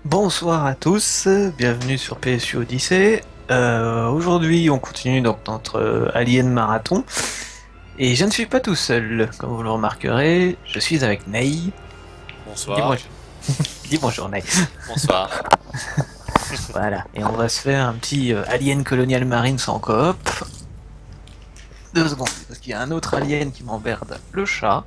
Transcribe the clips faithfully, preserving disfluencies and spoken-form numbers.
Bonsoir à tous, bienvenue sur P S U Odyssey. Euh, aujourd'hui, on continue donc notre euh, Alien Marathon. Et je ne suis pas tout seul, comme vous le remarquerez, je suis avec Ney. Dis Bonsoir. bonjour. Dis bonjour Ney. Bonsoir. Voilà, et on va se faire un petit euh, Alien Colonial Marines en coop. Deux secondes, parce qu'il y a un autre alien qui m'emmerde, le chat.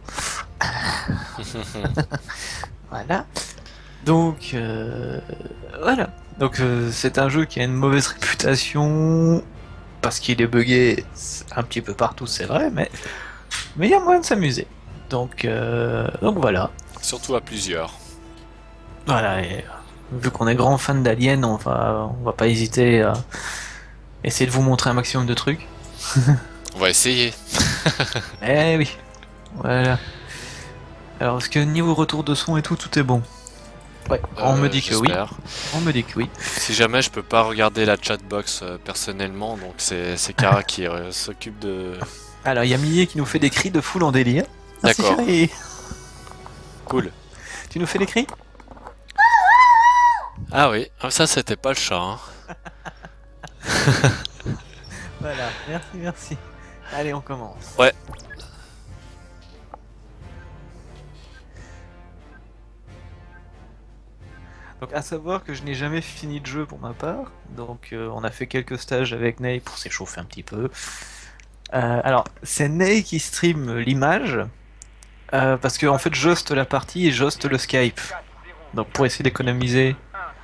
Voilà. Donc, euh, voilà. Donc, euh, c'est un jeu qui a une mauvaise réputation parce qu'il est buggé un petit peu partout, c'est vrai, mais mais il y a moyen de s'amuser. Donc, euh, donc voilà. Surtout à plusieurs. Voilà. Et, euh, vu qu'on est grand fan d'Alien, on va on va pas hésiter à essayer de vous montrer un maximum de trucs. On va essayer. Eh oui. Voilà. Alors, est-ce que niveau retour de son et tout, tout est bon? Ouais. On me Euh, dit que oui. j'espère. On me dit que oui. Si jamais je peux pas regarder la chatbox euh, personnellement, donc c'est c'est Kara qui euh, s'occupe de... Alors, il y a Millet qui nous fait des cris de foule en délire. Merci D'accord. chérie. Cool. Tu nous fais des cris? Ah oui, ah, ça c'était pas le chat. Hein. Voilà, merci, merci. Allez, on commence. Ouais. Donc, à savoir que je n'ai jamais fini de jeu pour ma part. Donc, euh, on a fait quelques stages avec Ney pour s'échauffer un petit peu. Euh, alors, c'est Ney qui stream l'image. euh, parce que, en fait, j'hoste la partie et j'hoste le Skype. Donc, pour essayer d'économiser.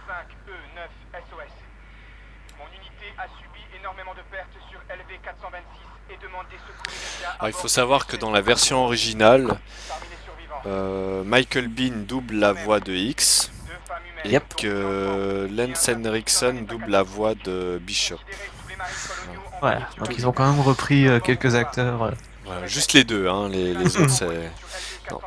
Alors, il faut savoir que dans la version originale, euh, Michael Bean double la voix de X et Yep. que Lance Henriksen double la voix de Bishop. Voilà. Donc, ils ont quand même repris euh, quelques acteurs. euh. Voilà, juste les deux, hein, les, les autres c'est... Non.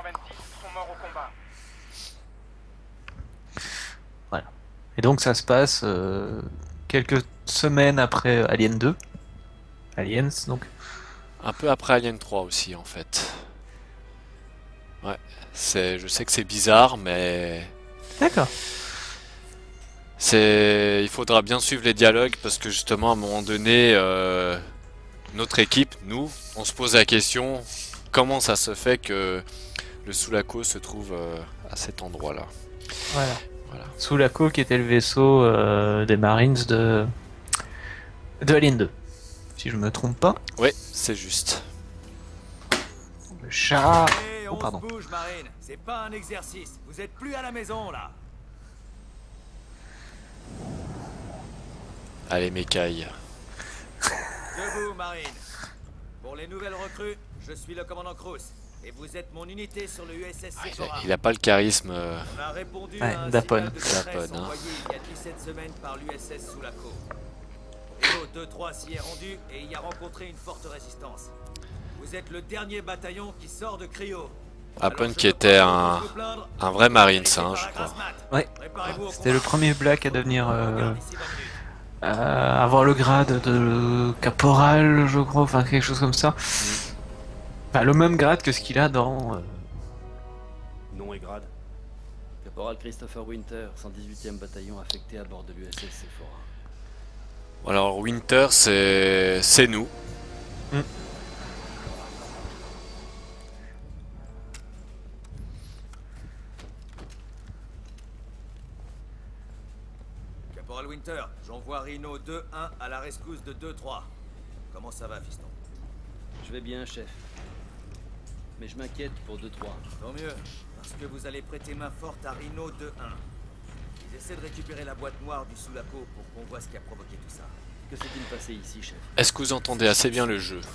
Voilà. Et donc, ça se passe euh, quelques semaines après Alien deux. Aliens, donc. Un peu après Alien trois aussi en fait. Ouais, c'est, je sais que c'est bizarre, mais D'accord. c'est, il faudra bien suivre les dialogues parce que justement à un moment donné, euh, notre équipe, nous, on se pose la question comment ça se fait que le Sulaco se trouve euh, à cet endroit-là. Voilà. Voilà. Sulaco qui était le vaisseau euh, des Marines de... de Alien deux. Si je me trompe pas. Ouais, c'est juste. Le chat. Allez, Oh, on se pardon. bouge, Marine. C'est pas un exercice. Vous êtes plus à la maison, là. Allez, m'écaille. Debout, Marine. Pour les nouvelles recrues, je suis le commandant Cruz. Et vous êtes mon unité sur le U S S Ah, il, a, Sephora. il a pas le charisme. euh, On a répondu Ouais, à un Dapon. signal de détresse Dapon, hein. envoyé il y a dix-sept semaines par l'U S S Sulaco. Rhino deux trois s'y est rendu et y a rencontré une forte résistance. Vous êtes le dernier bataillon qui sort de Cryo. Happen Alors, je qui ne était crois pas un, vous vous plaindre. un vrai Marines, Dirigé hein, par je la crois. grasse mat. Ouais. Préparez-vous au C'était le combat. premier black à devenir... On euh, regarde ici vingt minutes. euh, avoir le grade de caporal, je crois. Enfin, quelque chose comme ça. Enfin, le même grade que ce qu'il a dans... euh, Nom et grade. Caporal Christopher Winter, cent dix-huitième bataillon affecté à bord de l'U S S Sephora. Alors Winter, c'est c'est nous. hmm. Caporal Winter, j'envoie Rhino deux un à la rescousse de deux trois. Comment ça va, fiston? Je vais bien, chef. Mais je m'inquiète pour deux trois. Tant mieux, parce que vous allez prêter main forte à Rhino deux un. Ils essaient de récupérer la boîte noire du Sulaco pour qu'on voit ce qui a provoqué tout ça. Que s'est-il passé ici, chef? Est-ce que vous entendez assez bien le jeu?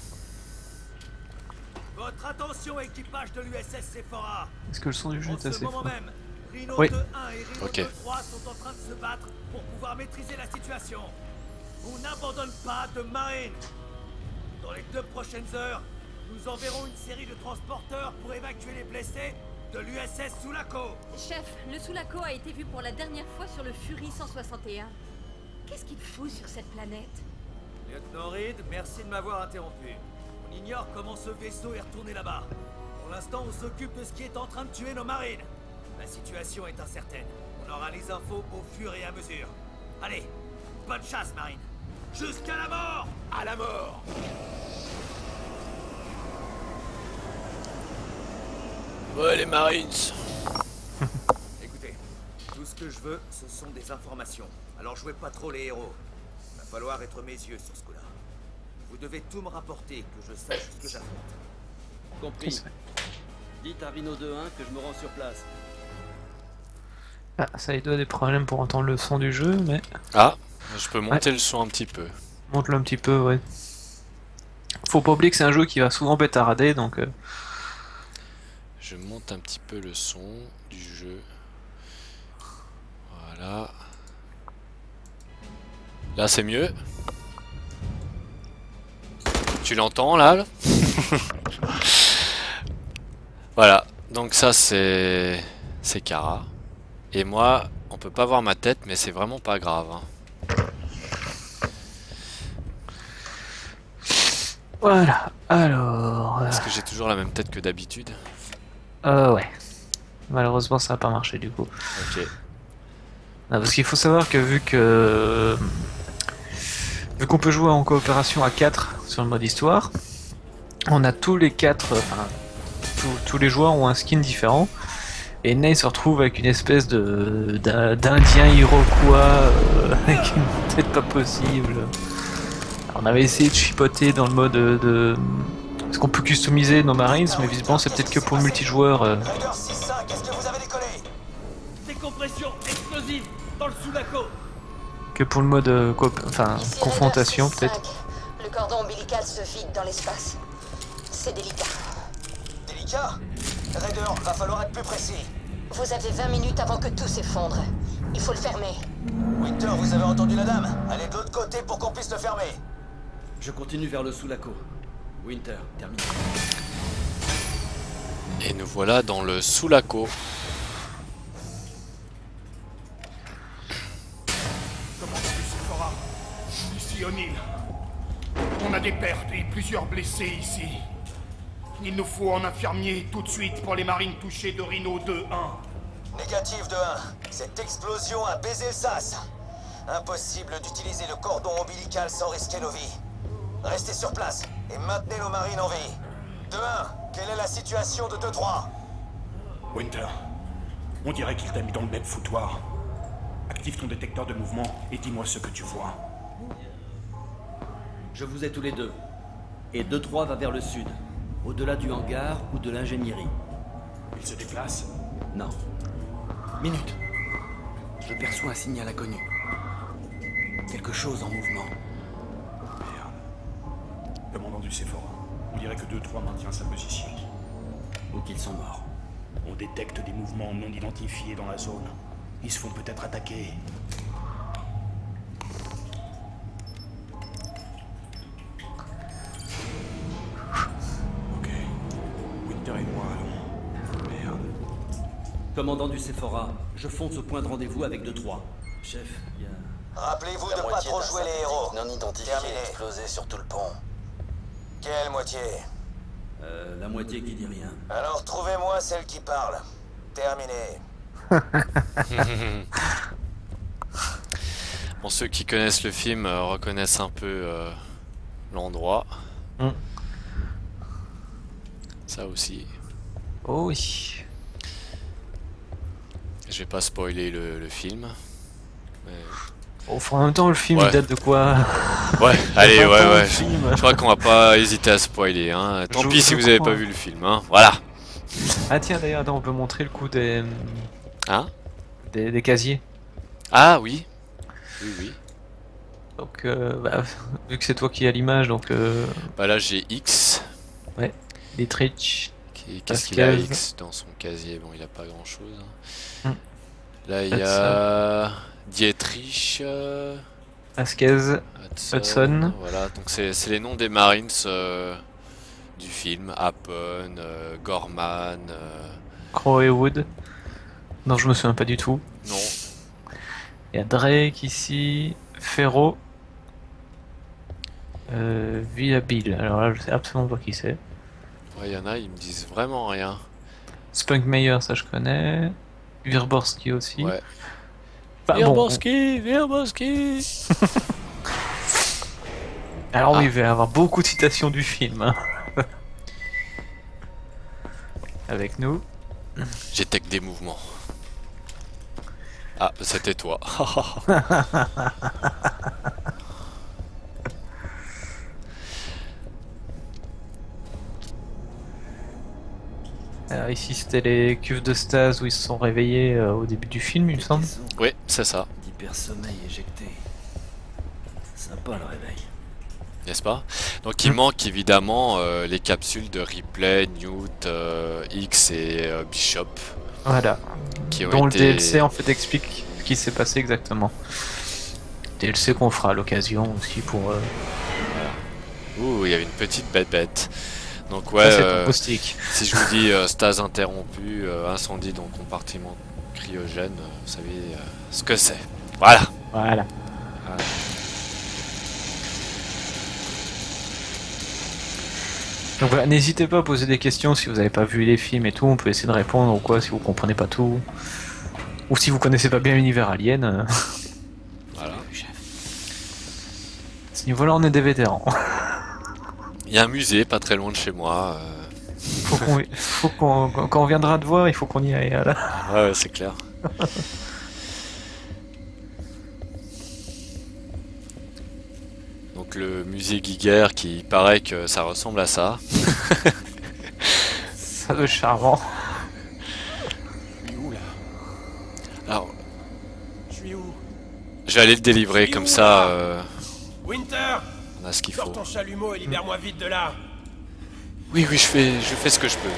Votre attention, équipage de l'U S S Sephora! Est-ce que le son du jeu En est ce assez moment fort? même, Rhino Oui. deux un et Rhino Ok. deux trois sont en train de se battre pour pouvoir maîtriser la situation. On n'abandonne pas de marine. Dans les deux prochaines heures, nous enverrons une série de transporteurs pour évacuer les blessés de l'U S S Sulaco. Chef, le Sulaco a été vu pour la dernière fois sur le Fury cent soixante et un. Qu'est-ce qu'il fout sur cette planète? Lieutenant Reed, merci de m'avoir interrompu. On ignore comment ce vaisseau est retourné là-bas. Pour l'instant, on s'occupe de ce qui est en train de tuer nos marines. La situation est incertaine. On On aura les infos au fur et à mesure. Allez, bonne chasse, Marine. Jusqu'à la mort. À la mort. Ouais, les Marines. Écoutez, tout ce que je veux, ce sont des informations. Alors jouez pas trop les héros. Va falloir être mes yeux sur ce coup-là. Vous devez tout me rapporter, que je sache ce que j'affronte. Compris. Dites à Rhino deux un que je me rends sur place. Ah, ça il doit des problèmes pour entendre le son du jeu, mais Ah, je peux monter le son un petit peu. monte-le un petit peu, ouais. Faut pas oublier que c'est un jeu qui va souvent bêtarader, donc... Euh... Je monte un petit peu le son du jeu. Voilà. Là, c'est mieux. Tu l'entends, là, là Voilà. Donc ça, c'est... C'est Kara. Et moi, on peut pas voir ma tête, mais c'est vraiment pas grave. Hein. Voilà, alors... Est-ce que j'ai toujours la même tête que d'habitude? Euh, ouais. Malheureusement, ça n'a pas marché, du coup. Ok. Non, parce qu'il faut savoir que vu que... Vu qu'on peut jouer en coopération à quatre sur le mode histoire, on a tous les quatre... Enfin, tous, tous les joueurs ont un skin différent. Et Ney se retrouve avec une espèce de d'Indien iroquois euh, avec une tête pas possible. Alors, on avait essayé de chipoter dans le mode de... Est-ce qu'on peut customiser nos Marines, mais visiblement c'est peut-être que pour le multijoueur. Euh... Raider six cinq, est-ce que vous avez décollé? Décompression explosive dans le Sulaco. Que pour le mode euh, coop... enfin, Ici, confrontation Raider six cinq. peut-être. Le cordon ombilical se vide dans l'espace. C'est délicat. Délicat? Raider, va falloir être plus précis. Vous avez vingt minutes avant que tout s'effondre. Il faut le fermer. Winter, vous avez entendu la dame? Allez de l'autre côté pour qu'on puisse le fermer. Je continue vers le Sulaco. Winter, terminé. Et nous voilà dans le Sulaco. Commandant du Sephora, ici O'Neill. On a des pertes et plusieurs blessés ici. Il nous faut un infirmier tout de suite pour les marines touchées de Rhino deux un. Négatif de un. Cette explosion a baisé le sas. Impossible d'utiliser le cordon ombilical sans risquer nos vies. Restez sur place et maintenez nos marines en vie. deux un, quelle est la situation de deux trois? Winter, on dirait qu'il t'a mis dans le même foutoir. Active ton détecteur de mouvement et dis-moi ce que tu vois. Je vous ai tous les deux. Et deux trois va vers le sud, au-delà du hangar ou de l'ingénierie. Il se déplace? Non. Minute. Je perçois un signal inconnu. Quelque chose en mouvement. Merde. Commandant du Sephora, on dirait que deux trois maintient sa position. Ou qu'ils sont morts. On détecte des mouvements non identifiés dans la zone. Ils se font peut-être attaquer. Ok. Winter et moi allons. Merde. Commandant du Sephora, je fonce au point de rendez-vous avec deux trois. Chef, il y a... Rappelez-vous de pas trop jouer les héros. Non identifié Terminé. explosé sur tout le pont. Quelle moitié? Euh, la moitié qui dit rien. Alors trouvez-moi celle qui parle. Terminé. Bon, ceux qui connaissent le film euh, reconnaissent un peu euh, l'endroit. Mm. Ça aussi. Oh oui. Je vais pas spoiler le, le film. Mais... Oh, en même temps, le film Ouais. il date de quoi? Ouais, allez, vingt ouais, ans, ouais. le film. Je crois qu'on va pas hésiter à spoiler. Hein. Tant Je- pis si je vous avez comprends. pas vu le film. Hein. Voilà. Ah tiens, d'ailleurs, attends, on peut montrer le coup des, Hein des, des casiers. Ah oui. Oui, oui. Donc, euh, bah, vu que c'est toi qui as l'image, donc euh, Bah là j'ai X. Dietrich, Qui- Qu'est-ce qu'il a Pascal. X dans son casier? Bon, il a pas grand chose. Hmm. Là il y a Dietrich. euh, Vasquez, Hudson. Hudson. Voilà, donc c'est c'est les noms des Marines euh, du film. Happen, euh, Gorman. euh, Crowwood. Non, je me souviens pas du tout. Non. Il y a Drake ici, Ferro, euh, Villabil. Alors là, je sais absolument pas qui c'est. Ouais, il y en a, ils me disent vraiment rien. Spunkmeyer, ça je connais. Wirborski aussi. Ouais. Bah, bon, Verboski, Verboski. alors Ah. oui, il va y avoir beaucoup de citations du film. Hein. Avec nous. J'étais que des mouvements. Ah, c'était toi. Alors ici c'était les cuves de stase où ils se sont réveillés euh, au début du film, il me semble. Oui, c'est ça, D'hypersommeil éjecté. Sympa le réveil. n'est-ce pas? Donc il Mm. manque évidemment euh, les capsules de Ripley, Newt, euh, X et euh, Bishop Voilà. qui ont Dont été... le D L C en fait explique ce qui s'est passé exactement. D L C qu'on fera à l'occasion aussi pour... Euh... Ouh, il y avait une petite bête bête. Donc ouais, Ça c'est euh, pour Caustic. si je vous dis euh, stase interrompue, euh, incendie dans le compartiment cryogène, euh, vous savez euh, ce que c'est. Voilà. Voilà. Voilà. Donc voilà, n'hésitez pas à poser des questions si vous n'avez pas vu les films et tout, on peut essayer de répondre ou quoi si vous comprenez pas tout. Ou si vous connaissez pas bien l'univers Alien. euh, Voilà. À ce niveau-là, on est des vétérans. Il y a un musée pas très loin de chez moi. euh, Faut qu'on, faut qu'on, quand on viendra te voir, il faut qu'on y aille. Là. Ouais, ouais, c'est clair. Donc le musée Giger qui paraît que ça ressemble à ça. Ça doit être charmant. Je suis où là? Alors, Je suis où? je vais aller le délivrer comme ça, euh, Winter! on a ce qu'il Sors faut. ton chalumeau et libère-moi vite de là! Oui, oui, je fais, je fais ce que je peux.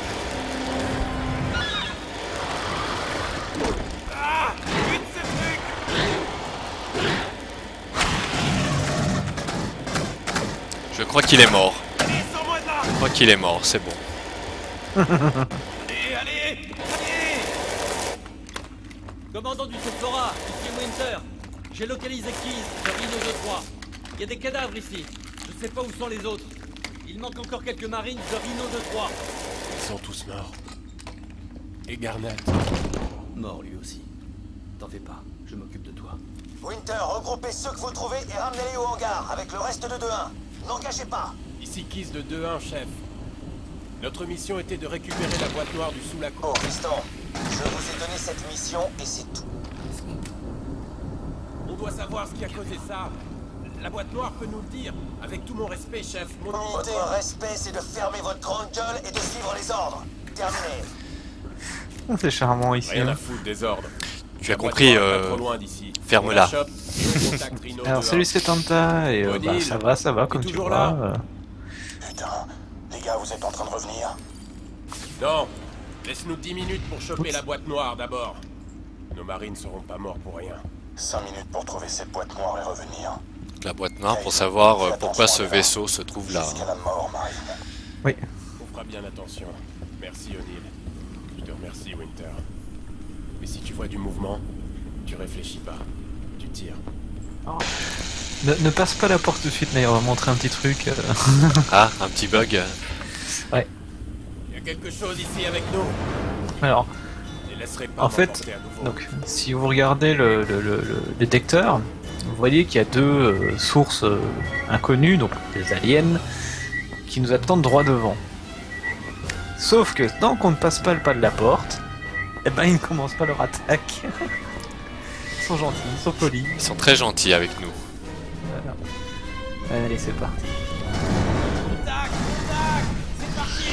Ah! Vite ce truc! Je crois qu'il est mort. Allez, sors-moi de là! Je crois qu'il est mort, c'est bon. Allez, allez! Allez! Commandant du Sephora, ici Winter. J'ai localisé Keys, de Rhino deux trois. Il y a des cadavres ici. Je sais pas où sont les autres. Il manque encore quelques marines de Rhino deux trois. Ils sont tous morts. Et Garnett. Mort lui aussi. T'en fais pas, je m'occupe de toi. Winter, regroupez ceux que vous trouvez et ramenez-les au hangar avec le reste de deux un. N'engagez pas. Ici Kiss de deux un, chef. Notre mission était de récupérer la boîte noire du Sulaco. Oh, Tristan, je vous ai donné cette mission et c'est tout. On doit savoir ce qui a causé ça. La boîte noire peut nous le dire. Avec tout mon respect, chef. Mon unité... Votre respect, c'est de fermer votre grande gueule et de suivre les ordres. Terminé. C'est charmant ici. Rien hein. à foutre des ordres. Tu as La boîte compris, noire est pas euh, trop loin d'ici. ferme-la. On la chope et on contacte Rhino Alors deux un. salut c'est Tanta et euh, bah, Odile, ça va, ça va t'es comme tu toujours vois. là euh. Putain, les gars, vous êtes en train de revenir? Non, laisse-nous dix minutes pour choper la boîte noire d'abord. Nos marines seront pas morts pour rien. Cinq minutes pour trouver cette boîte noire et revenir. La boîte noire pour savoir euh, pourquoi ce vaisseau se trouve là. Jusqu'à la mort, Marine. Oui. On fera bien attention. Merci, O'Neill. Je te remercie, Winter. Mais si tu vois du mouvement, tu réfléchis pas. Tu tires. Ne, ne passe pas la porte tout de suite, mais on va montrer un petit truc. euh. Ah, un petit bug. Il y a quelque chose ici avec nous. Alors, Je les laisserai pas en fait, m'emporter à nouveau. donc, si vous regardez le, le- le- le détecteur, vous voyez qu'il y a deux euh, sources euh, inconnues, donc des aliens, qui nous attendent droit devant. Sauf que tant qu'on ne passe pas le pas de la porte, eh ben ils ne commencent pas leur attaque. Ils sont gentils, ils sont polis. Ils sont très gentils avec nous. Voilà. Allez, c'est parti. Contact, contact, c'est parti.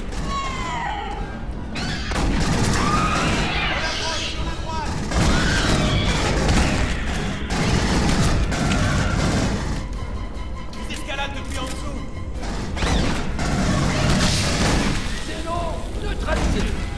Ils escaladent depuis en dessous. C'est long, neutralisé.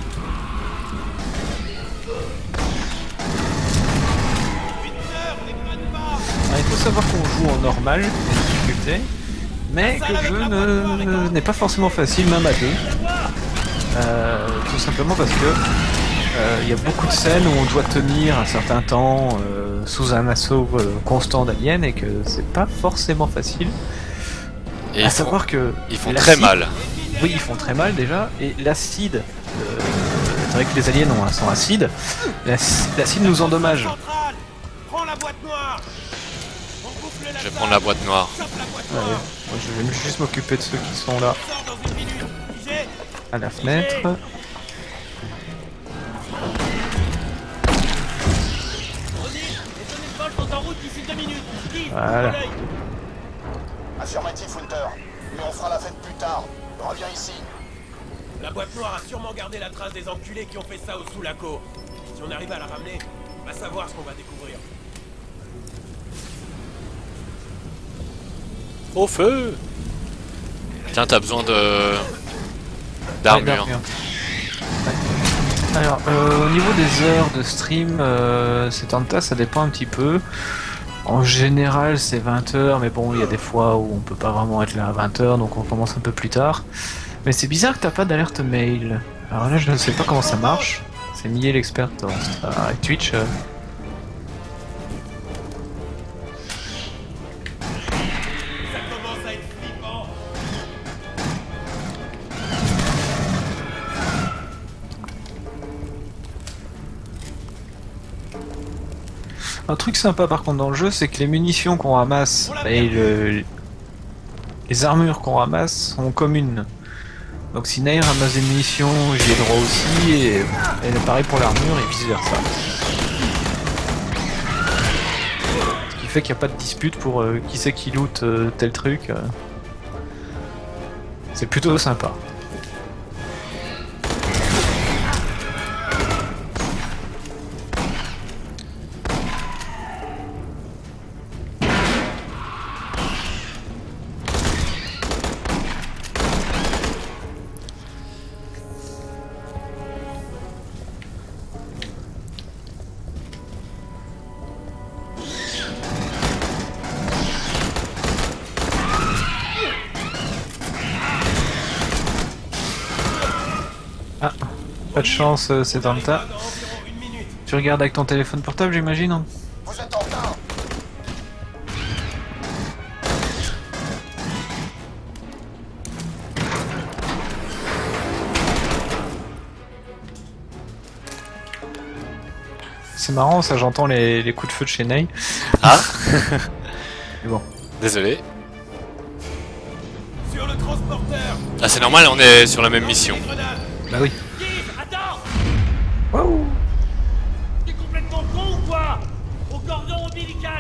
Winter, déconne pas. Alors, il faut savoir qu'on joue en normal, en difficulté, mais que le jeu ne- n'est pas forcément facile, même à deux. Euh, tout simplement parce que euh, il y a beaucoup de scènes où on doit tenir un certain temps euh, sous un assaut euh, constant d'aliens et que c'est pas forcément facile. Et à ils font, savoir que ils font l'acide- très mal. Oui, ils font très mal déjà, et l'acide, euh, c'est vrai que les aliens ont un sang acide, l'ac- l'acide nous endommage. Centrale. vais prendre la boîte noire. Chope la boîte Allez, noire. moi je vais juste m'occuper de ceux qui sont là Sors dans une minute. Figé. à la fenêtre. Ronnie et Tony Paul sont en route d'ici deux minutes. Steve, Voilà. ouvre l'œil. Affirmatif, Winter. Mais on fera la fête plus tard. Reviens ici. La boîte noire a sûrement gardé la trace des enculés qui ont fait ça au Sulaco. Si on arrive à la ramener, on va savoir ce qu'on va découvrir. Au feu! Tiens, t'as besoin de... Ouais, d'armure. d'armure. Ouais. Alors, euh, au niveau des heures de stream, euh, c'est en tas, ça dépend un petit peu. En général, c'est vingt heures, mais bon, il y a des fois où on peut pas vraiment être là à vingt heures, donc on commence un peu plus tard. Mais c'est bizarre que t'as pas d'alerte mail. Alors là, je ne sais pas comment ça marche. C'est Millet l'expert avec Twitch. euh. Ça commence à être flippant. Un truc sympa par contre dans le jeu, c'est que les munitions qu'on ramasse et le- les armures qu'on ramasse sont communes. Donc si Nair ramasse des munitions, j'y ai droit aussi, et, et pareil pour l'armure et vice versa. Ce qui fait qu'il n'y a pas de dispute pour euh, qui c'est qui loot euh, tel truc. euh. C'est plutôt sympa. Ah, pas de chance, euh, c'est dans le tas. Dans environ une minute. Tu regardes avec ton téléphone portable, j'imagine hein. Vous êtes en retard. C'est marrant, ça j'entends les, les coups de feu de chez Ney. Ah! Mais bon. Désolé. Sur le transporteur. Ah, c'est normal, on est sur la même mission. Grenade. Bah oui. Steve, attends. Waouh. T'es complètement con ou quoi? Au cordon ombilical.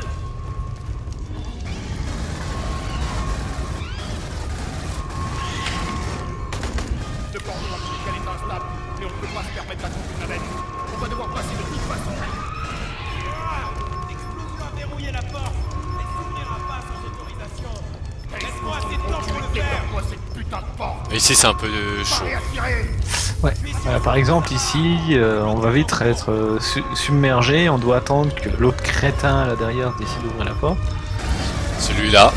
Le cordon ombilical est instable, mais on ne peut pas se permettre d'attendre une navette. On va devoir passer de toute façon. Ah, l'explosion a verrouillé la porte. Elle s'ouvrira pas sans autorisation. Laisse-moi assez de temps pour le faire. Moi cette putain de porte. Mais ici, c'est un peu euh, chaud. Parlez à tirer. Ouais. Voilà, par exemple ici, euh, on va vite être euh, su- submergé, on doit attendre que l'autre crétin là derrière décide d'ouvrir la porte. Celui-là.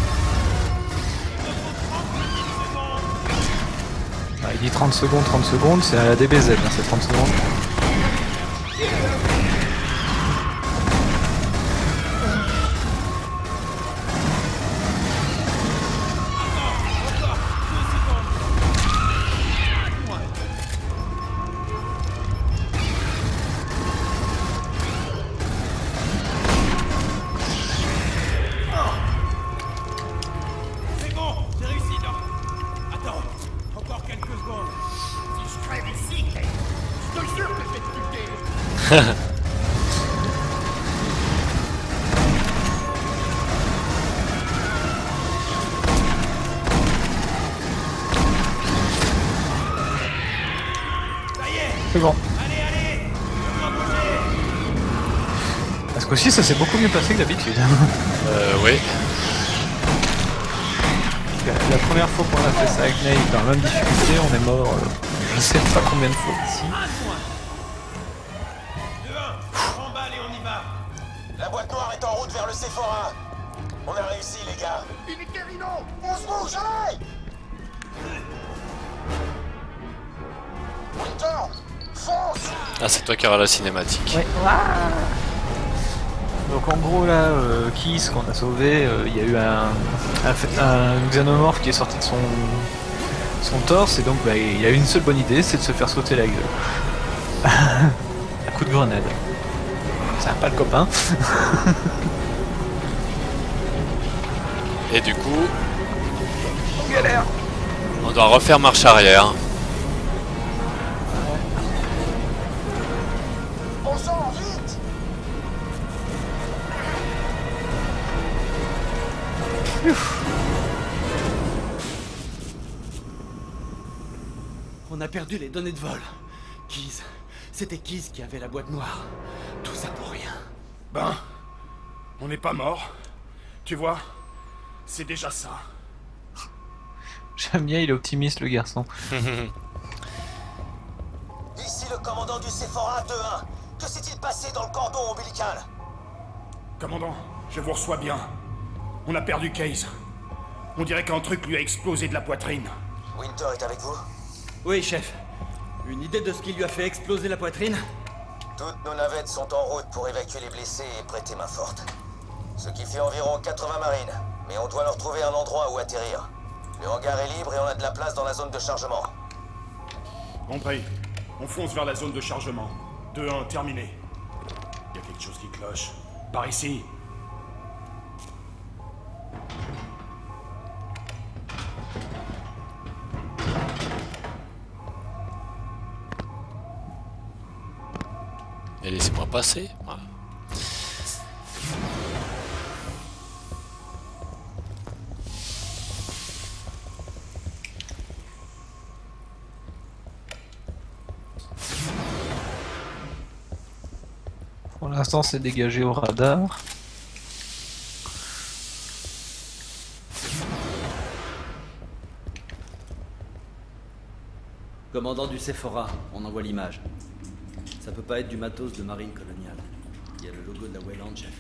Ah, il dit trente secondes, trente secondes, c'est à la D B Z, hein, c'est trente secondes. C'est bon, j'ai réussi, non? Attends, encore quelques secondes. Si je crève ici, je te jure que je vais te buter. Ça y est, C'est bon. allez, allez. Je dois bouger. Parce qu'aussi ça s'est beaucoup mieux passé que d'habitude. Euh, oui. La, la première fois qu'on a fait ça avec Ney dans la même difficulté, on est mort euh, je sais pas combien de fois ici. Un point. deux un, remballe et on y va. La boîte noire est en route vers le Sephora. On a réussi, les gars. Unité Rhino. On se bouge, allez! Winter, fonce! Ah, c'est toi qui auras la cinématique. Ouais. Donc en gros là, euh, Kiss qu'on a sauvé, euh, il y a eu un, un, un xénomorphe qui est sorti de son, son torse et donc bah, il a eu une seule bonne idée, c'est de se faire sauter la gueule. Un coup de grenade. Ça pas le copain. Et du coup, On galère. on doit refaire marche arrière. On sort, vite! On a perdu les données de vol. Keys. C'était Keys qui avait la boîte noire. Tout ça pour rien. Ben, on n'est pas mort. Tu vois, c'est déjà ça. J'aime bien, il est optimiste, le garçon. Ici le commandant du Sephora deux un. Que s'est-il passé dans le cordon ombilical? Commandant, je vous reçois bien. On a perdu Case. On dirait qu'un truc lui a explosé de la poitrine. Winter est avec vous? Oui, chef. Une idée de ce qui lui a fait exploser la poitrine? Toutes nos navettes sont en route pour évacuer les blessés et prêter main forte. Ce qui fait environ quatre-vingts marines, mais on doit leur trouver un endroit où atterrir. Le hangar est libre et on a de la place dans la zone de chargement. Compris. On fonce vers la zone de chargement. deux un, terminé. Il y a quelque chose qui cloche. Par ici. Et laissez-moi passer. Voilà. Pour l'instant, c'est dégagé au radar. Commandant du Sephora, on envoie l'image. Ça peut pas être du matos de marine coloniale. Il y a le logo de la Wayland, chef.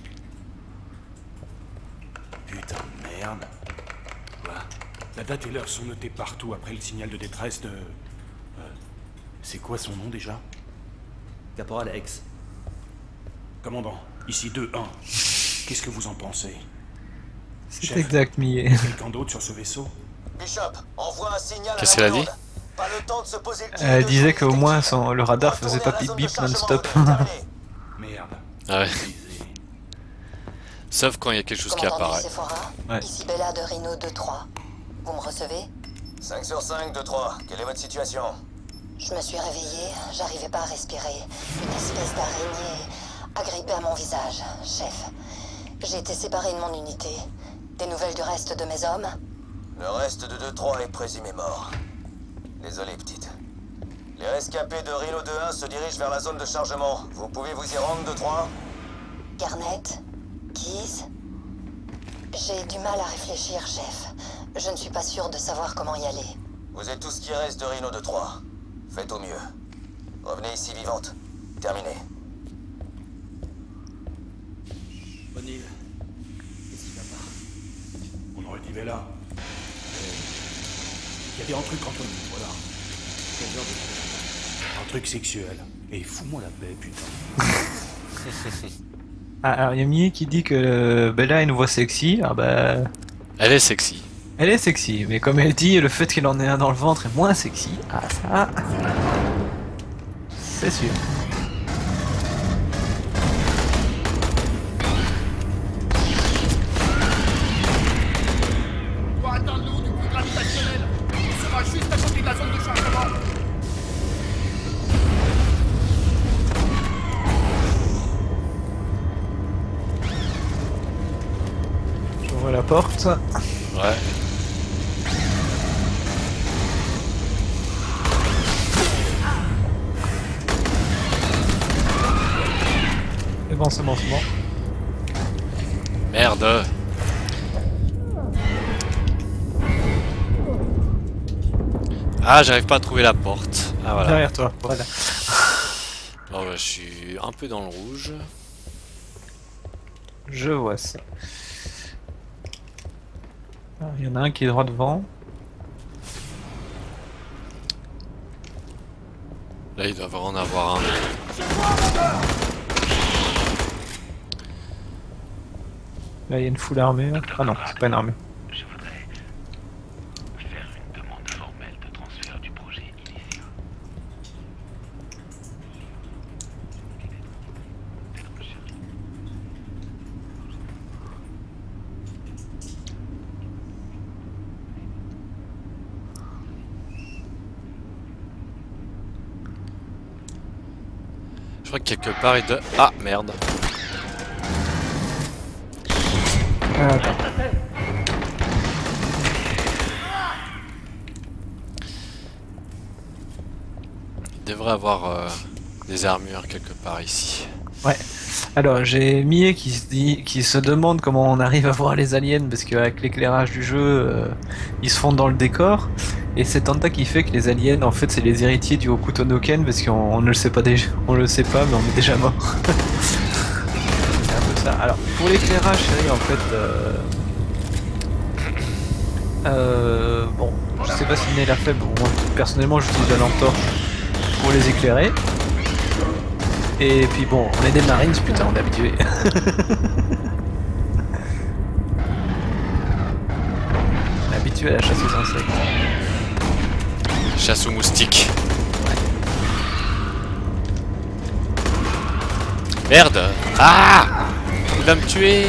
Putain de merde. Quoi? La date et l'heure sont notées partout après le signal de détresse de... Euh, c'est quoi son nom déjà? Caporal X. Commandant, ici deux un. Qu'est-ce que vous en pensez? C'est Chef, exact, Millet. quelqu'un d'autre sur ce vaisseau? Bishop, envoie un signal à Qu'est-ce la qu'elle a dit? Wayland. Pas le temps de se poser le Elle pied disait dessus, qu'au moins détective. son- le radar Retournez faisait pas à la bip zone de bip chargement non-stop. de terminer. Merde. Ah ouais. Brisé. Sauf quand il y a quelque chose qui Commandant apparaît. du Sephora, Ouais. ici Bella de Rhino deux trois. Vous me recevez? cinq sur cinq, deux trois. Quelle est votre situation? Je me suis réveillée, j'arrivais pas à respirer. Une espèce d'araignée agrippée à mon visage, chef. J'ai été séparée de mon unité. Des nouvelles du reste de mes hommes? Le reste de deux trois est présumé mort. Désolé, petite. Les rescapés de Rhino deux un se dirigent vers la zone de chargement. Vous pouvez vous y rendre, deux trois? Garnett? Keys? J'ai du mal à réfléchir, chef. Je ne suis pas sûre de savoir comment y aller. Vous êtes tout ce qui reste de Rhino deux trois. Faites au mieux. Revenez ici vivante. Terminé. O'Neill. Qu'est-ce qui va pas? On aurait dit Bella. Il y avait un truc entre nous, voilà. Quel genre de truc? Un truc sexuel. Et fous-moi la paix, putain. Ah, alors, il y a Millet qui dit que euh, Bella a une voix sexy. Ah bah. Elle est sexy. Elle est sexy, mais comme elle dit, le fait qu'il en ait un dans le ventre est moins sexy. Ah, ça. C'est sûr. On doit atteindre le haut du puits gravitationnel. Il sera juste à côté de la zone de chargement. J'ouvre la porte. Ouais. Et bon, c'est bon, c'est bon. Merde. Ah, j'arrive pas à trouver la porte. Ah voilà. Derrière toi, voilà. Bon, bah, je suis un peu dans le rouge. Je vois ça. Alors, il y en a un qui est droit devant. Là, il doit en avoir un. Là, il y a une foule armée. Là. Ah non, c'est pas une armée. Je voudrais faire une demande formelle de transfert du projet Elysia. Je crois que quelque part il doit... Ah merde. Ah, attends. Il devrait avoir euh, des armures quelque part ici. Ouais. Alors j'ai Mie qui se dit, qui se demande comment on arrive à voir les aliens parce qu'avec l'éclairage du jeu, euh, ils se fondent dans le décor. Et c'est Tanta qui fait que les aliens, en fait, c'est les héritiers du Hokuto no Ken parce qu'on on ne le sait pas déjà, on le sait pas, mais on est déjà mort. C'est un peu ça. Alors pour l'éclairage, chérie, en fait, euh... Euh, bon, je sais pas si Ney l'a fait, mais moi personnellement, j'utilise la lampe torche pour les éclairer. Et puis bon, on est des Marines, putain, on est habitué. On est habitué à la chasse aux insectes. Chasse aux moustiques. Merde. Ah, il va me tuer.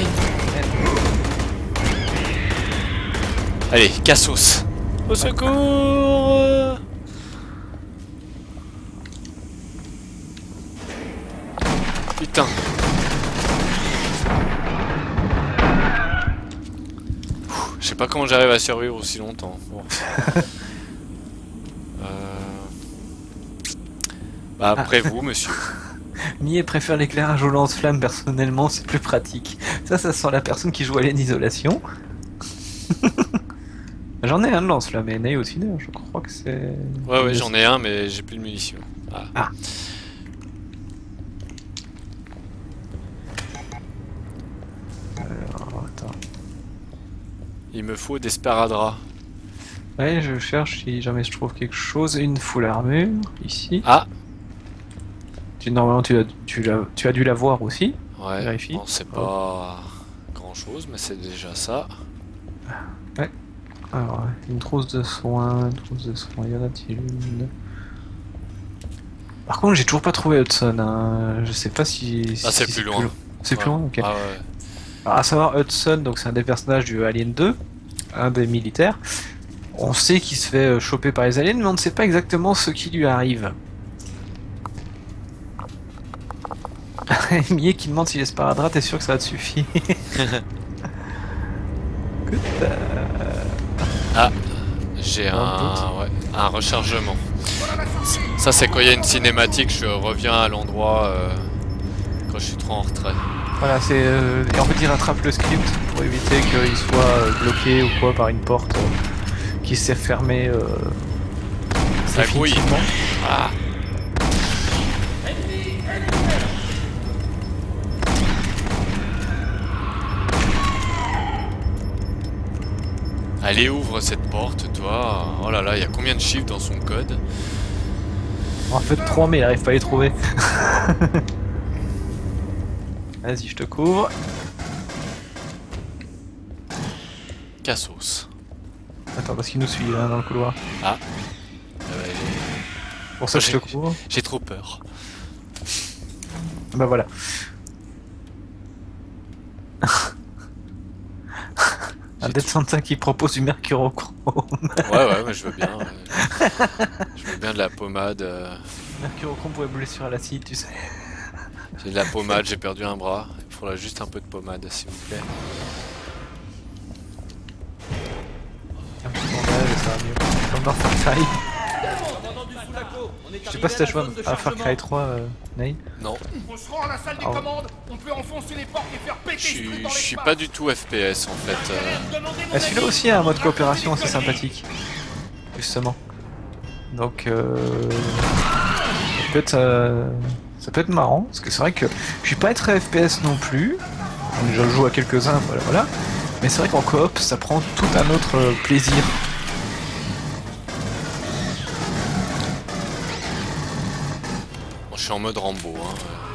Allez, Cassos. Au secours. Putain. Je sais pas comment j'arrive à survivre aussi longtemps. Bon. euh... Bah après ah. vous, monsieur. Mie préfère l'éclairage au lance-flamme, personnellement, c'est plus pratique. Ça, ça sent la personne qui joue à l'Isolation. J'en ai un de lance-flamme, et Ney aussi, je crois que c'est... Ouais, ouais, j'en ai un, mais j'ai plus de munitions. Ah. ah. Alors, attends. Il me faut des sparadraps. Ouais, je cherche si jamais je trouve quelque chose. Une full armure, ici. Ah. Tu, normalement, tu as, tu, as, tu as dû la voir aussi. Ouais, vérifie. Bon, c'est pas oh. grand chose, mais c'est déjà ça. Ouais. Alors, une trousse de soins, une trousse de soins, y en a-t-il une? Par contre, j'ai toujours pas trouvé Hudson, hein. Je sais pas si... Ah, c'est si plus loin. C'est ouais. plus loin, ok. Ah, ouais. Alors, à savoir, Hudson, donc c'est un des personnages du Alien deux, un des militaires. On sait qu'il se fait choper par les aliens, mais on ne sait pas exactement ce qui lui arrive. Mie qui demande si les sparadraps, t'es sûr que ça va te suffire? Ah, j'ai un, ouais, un rechargement. Ça c'est quand il y a une cinématique, je reviens à l'endroit euh, quand je suis trop en retrait. Voilà, c'est euh, en fait il rattrape le script pour éviter qu'il soit euh, bloqué ou quoi par une porte euh, qui s'est fermée. Euh, Ça grouille. Ah. Allez, ouvre cette porte, toi. Oh là là, il y a combien de chiffres dans son code? En fait, trois, mais il arrive pas à les trouver. Vas-y, je te couvre. Cassos. Attends, parce qu'il nous suit là dans le couloir. Ah. Euh, Pour ça, je te couvre. J'ai trop peur. Bah voilà. Un Dead Santa qui propose du mercurochrome. Ouais, ouais, mais je veux bien. Ouais. Je veux bien de la pommade. Euh... Mercurochrome pour les blessures à l'acide, tu sais. J'ai de la pommade, j'ai perdu un bras. Il faudra juste un peu de pommade, s'il vous plaît. Un petit bandage, ça va mieux. Comme dans Far Cry. Je sais pas si t'as joué à Far Cry trois, euh, Ney. Non. On se rend à la salle des commandes, on peut enfoncer les portes et faire péter ce truc dans l'espace. Je suis pas du tout F P S en fait. Euh... Ah, celui-là aussi a un mode coopération assez sympathique. Justement. Donc euh... ça peut être, euh... ça peut être marrant, parce que c'est vrai que je suis pas très F P S non plus. Je joue à quelques-uns, voilà, voilà. Mais c'est vrai qu'en coop, ça prend tout un autre plaisir. Je suis en mode Rambo. Hein.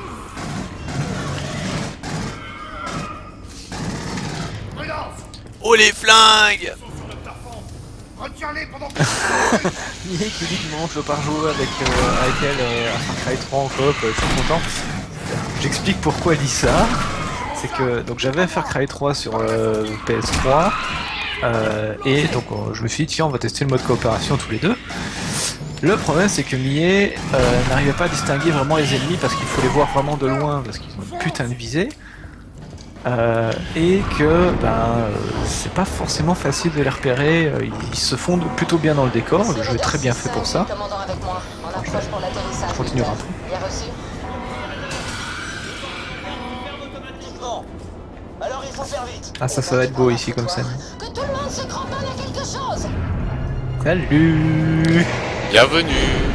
Oh les flingues! Retiens-les pendant que... Mie qui dit du moment que je veux pas rejouer avec, euh, avec elle euh, à Far Cry trois en coop, euh, je suis content. J'explique pourquoi elle dit ça. C'est que donc j'avais Far Cry trois sur euh, P S trois euh, et donc euh, je me suis dit tiens on va tester le mode coopération tous les deux. Le problème c'est que Millet euh, n'arrivait pas à distinguer vraiment les ennemis parce qu'il faut les voir vraiment de loin parce qu'ils ont une putain de visée. Euh, et que ben, euh, c'est pas forcément facile de les repérer, euh, ils, ils se fondent plutôt bien dans le décor, le jeu est très bien fait pour ça. Je continuerai un peu. Bien reçu. Alors il faut faire vite. Ah ça ça va être beau ici comme scène. Que tout le monde se cramponne à quelque chose. Salut. Bienvenue.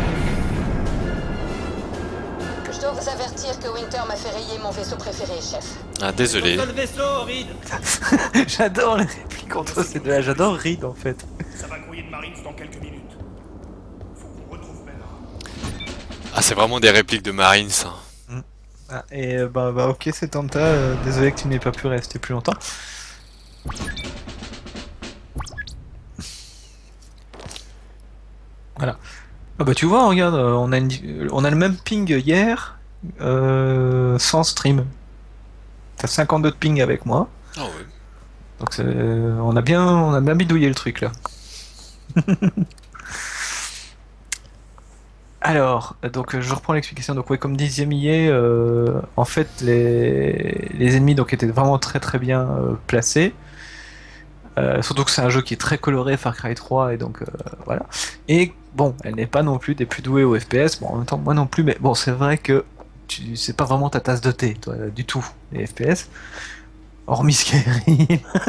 Je dois vous avertir que Winter m'a fait rayer mon vaisseau préféré, chef. Ah désolé. Ton seul vaisseau, Reed. J'adore les répliques entre ces deux-là, j'adore Reed en fait. Ça va grouiller de Marines dans quelques minutes. Faut qu'on retrouve Bella. Ah c'est vraiment des répliques de Marines. Hein. Ah, et euh, bah, bah ok c'est Tanta, euh, désolé que tu n'aies pas pu rester plus longtemps. Voilà. Ah bah tu vois, regarde, euh, on a, une, on a le même ping hier, euh, sans stream. T'as cinquante-deux de ping avec moi. Ah ouais. Donc euh, on a bien on a bien bidouillé le truc là. Alors, donc je reprends l'explication. Donc ouais, comme disait Millet, euh, en fait les, les ennemis donc étaient vraiment très très bien euh, placés. Euh, surtout que c'est un jeu qui est très coloré, Far Cry trois, et donc euh, voilà. Et bon, elle n'est pas non plus des plus douées au F P S. Bon, en même temps moi non plus, mais bon c'est vrai que tu c'est pas vraiment ta tasse de thé, toi, du tout les F P S. Hormis Skyrim.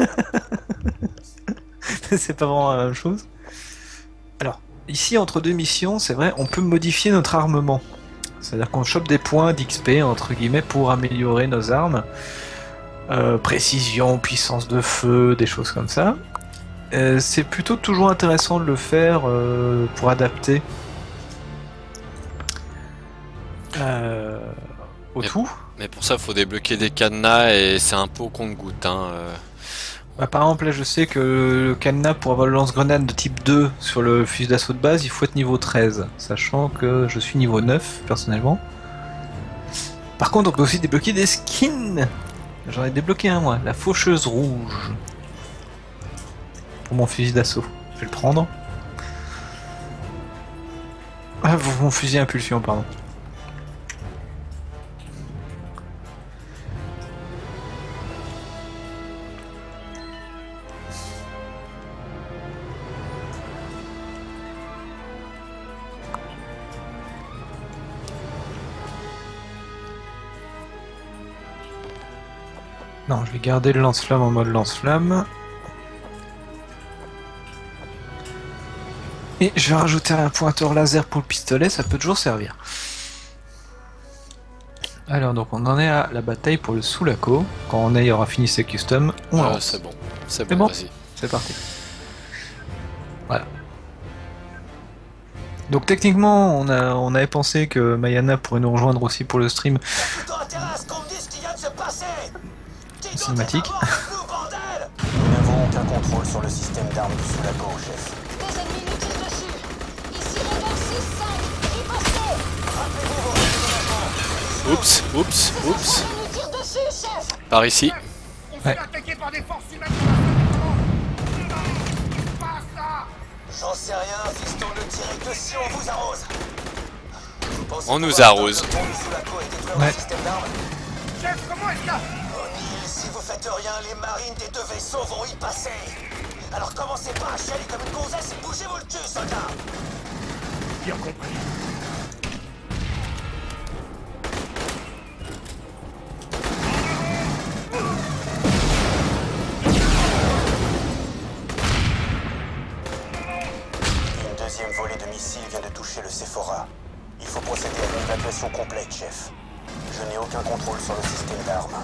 C'est pas vraiment la même chose. Alors, ici, entre deux missions, c'est vrai, on peut modifier notre armement. C'est-à-dire qu'on chope des points d'X P, entre guillemets, pour améliorer nos armes. Euh, précision, puissance de feu, des choses comme ça. Euh, c'est plutôt toujours intéressant de le faire euh, pour adapter euh, au Et... tout. Mais pour ça, faut débloquer des cadenas et c'est un peu au compte-goutte. Hein. Bah, par exemple, là, je sais que le cadenas pour avoir le lance-grenade de type deux sur le fusil d'assaut de base, il faut être niveau treize, sachant que je suis niveau neuf personnellement. Par contre, on peut aussi débloquer des skins. J'en ai débloqué un, moi, la faucheuse rouge. Pour mon fusil d'assaut. Je vais le prendre. Ah, pour mon fusil à impulsion, pardon. Non, je vais garder le lance-flamme en mode lance-flamme. Et je vais rajouter un pointeur laser pour le pistolet, ça peut toujours servir. Alors, donc on en est à la bataille pour le Sulaco. Quand on est, aura fini ses customs, on Ah, lance. c'est bon. C'est C'est bon, bon. vas-y. C'est parti. Voilà. Donc techniquement, on, a, on avait pensé que Mayana pourrait nous rejoindre aussi pour le stream. Plutôt intérêt à ce qu'on me dise ce qui vient de se passer. Qui Cinématique. d'autre est d'abord avec nous, bordel? Nous n'avons aucun contrôle sur le système d'armes du Sulaco, chef. Des ennemis nous tirent dessus. Ici, Rebelle six cinq. Riposté. Rappelez-vous vos règlements. Oups, oups, oups. Ils nous tirent dessus, chef. Par ici. On se Ouais. fait attaquer par des forces humaines. Qu'est-ce qui se passe là? J'en sais rien, fiston, ne tirez que si on vous arrose. Vous pensez On nous pouvoir arrose. atteindre le pont du Sulaco et détruire Ouais. le système d'armes? Chef, comment est-ce que... O'Neill, si vous faites rien, les marines des deux vaisseaux vont y passer. Alors commencez pas à chialer comme une gonzesse et bougez-vous le cul, soldats. Bien compris. Une deuxième volée de missiles vient de toucher le Sephora. Il faut procéder à une évacuation complète, chef. Je n'ai aucun contrôle sur le système d'armes.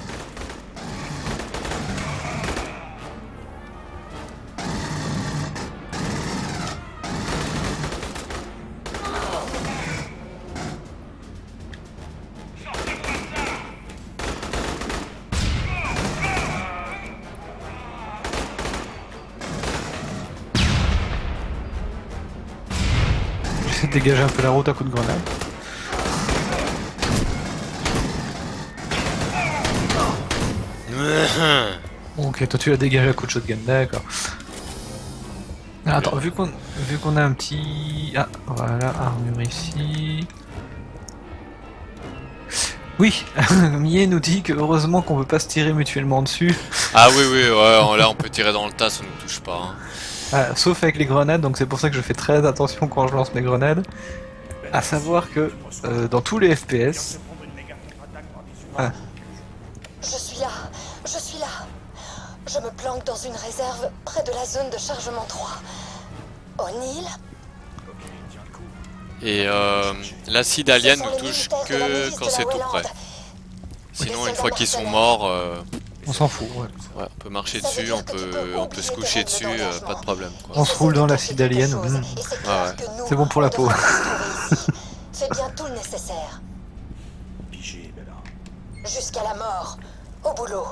J'essaie de dégager un peu la route à coup de grenade. Ok, toi tu l'as dégagé à coup de shotgun, d'accord. Ah, attends, vu qu'on vu qu'on a un petit... Ah, voilà, armure ici... Oui, Mie nous dit que heureusement qu'on veut pas se tirer mutuellement dessus. Ah oui, oui, ouais, là on peut tirer dans le tas, ça nous touche pas. Hein. Ah, sauf avec les grenades, donc c'est pour ça que je fais très attention quand je lance mes grenades. À savoir que euh, dans tous les F P S... Ah. Je suis là, je suis là. Je me planque dans une réserve près de la zone de chargement trois. O'Neill, Et euh, l'acide alien ce sont nous les touche militaires de la que milice quand de la c'est tout Wayland. près. Sinon, Des une fois soldats qu'ils sont mercenaires. morts, euh, On s'en fout, ouais. ouais, on peut marcher Ça veut dessus, dire on que tu peut, peux on peut se oublier tes coucher règles dessus, euh, d'engagement. pas de problème. Quoi. On se roule dans l'acide alien. Chose, Mmh. et c'est Ah clair ouais. que nous, C'est bon pour la on peau. devra se trouver ici. Fais bien tout le nécessaire. Pigé, Bella. Jusqu'à la mort. Au boulot.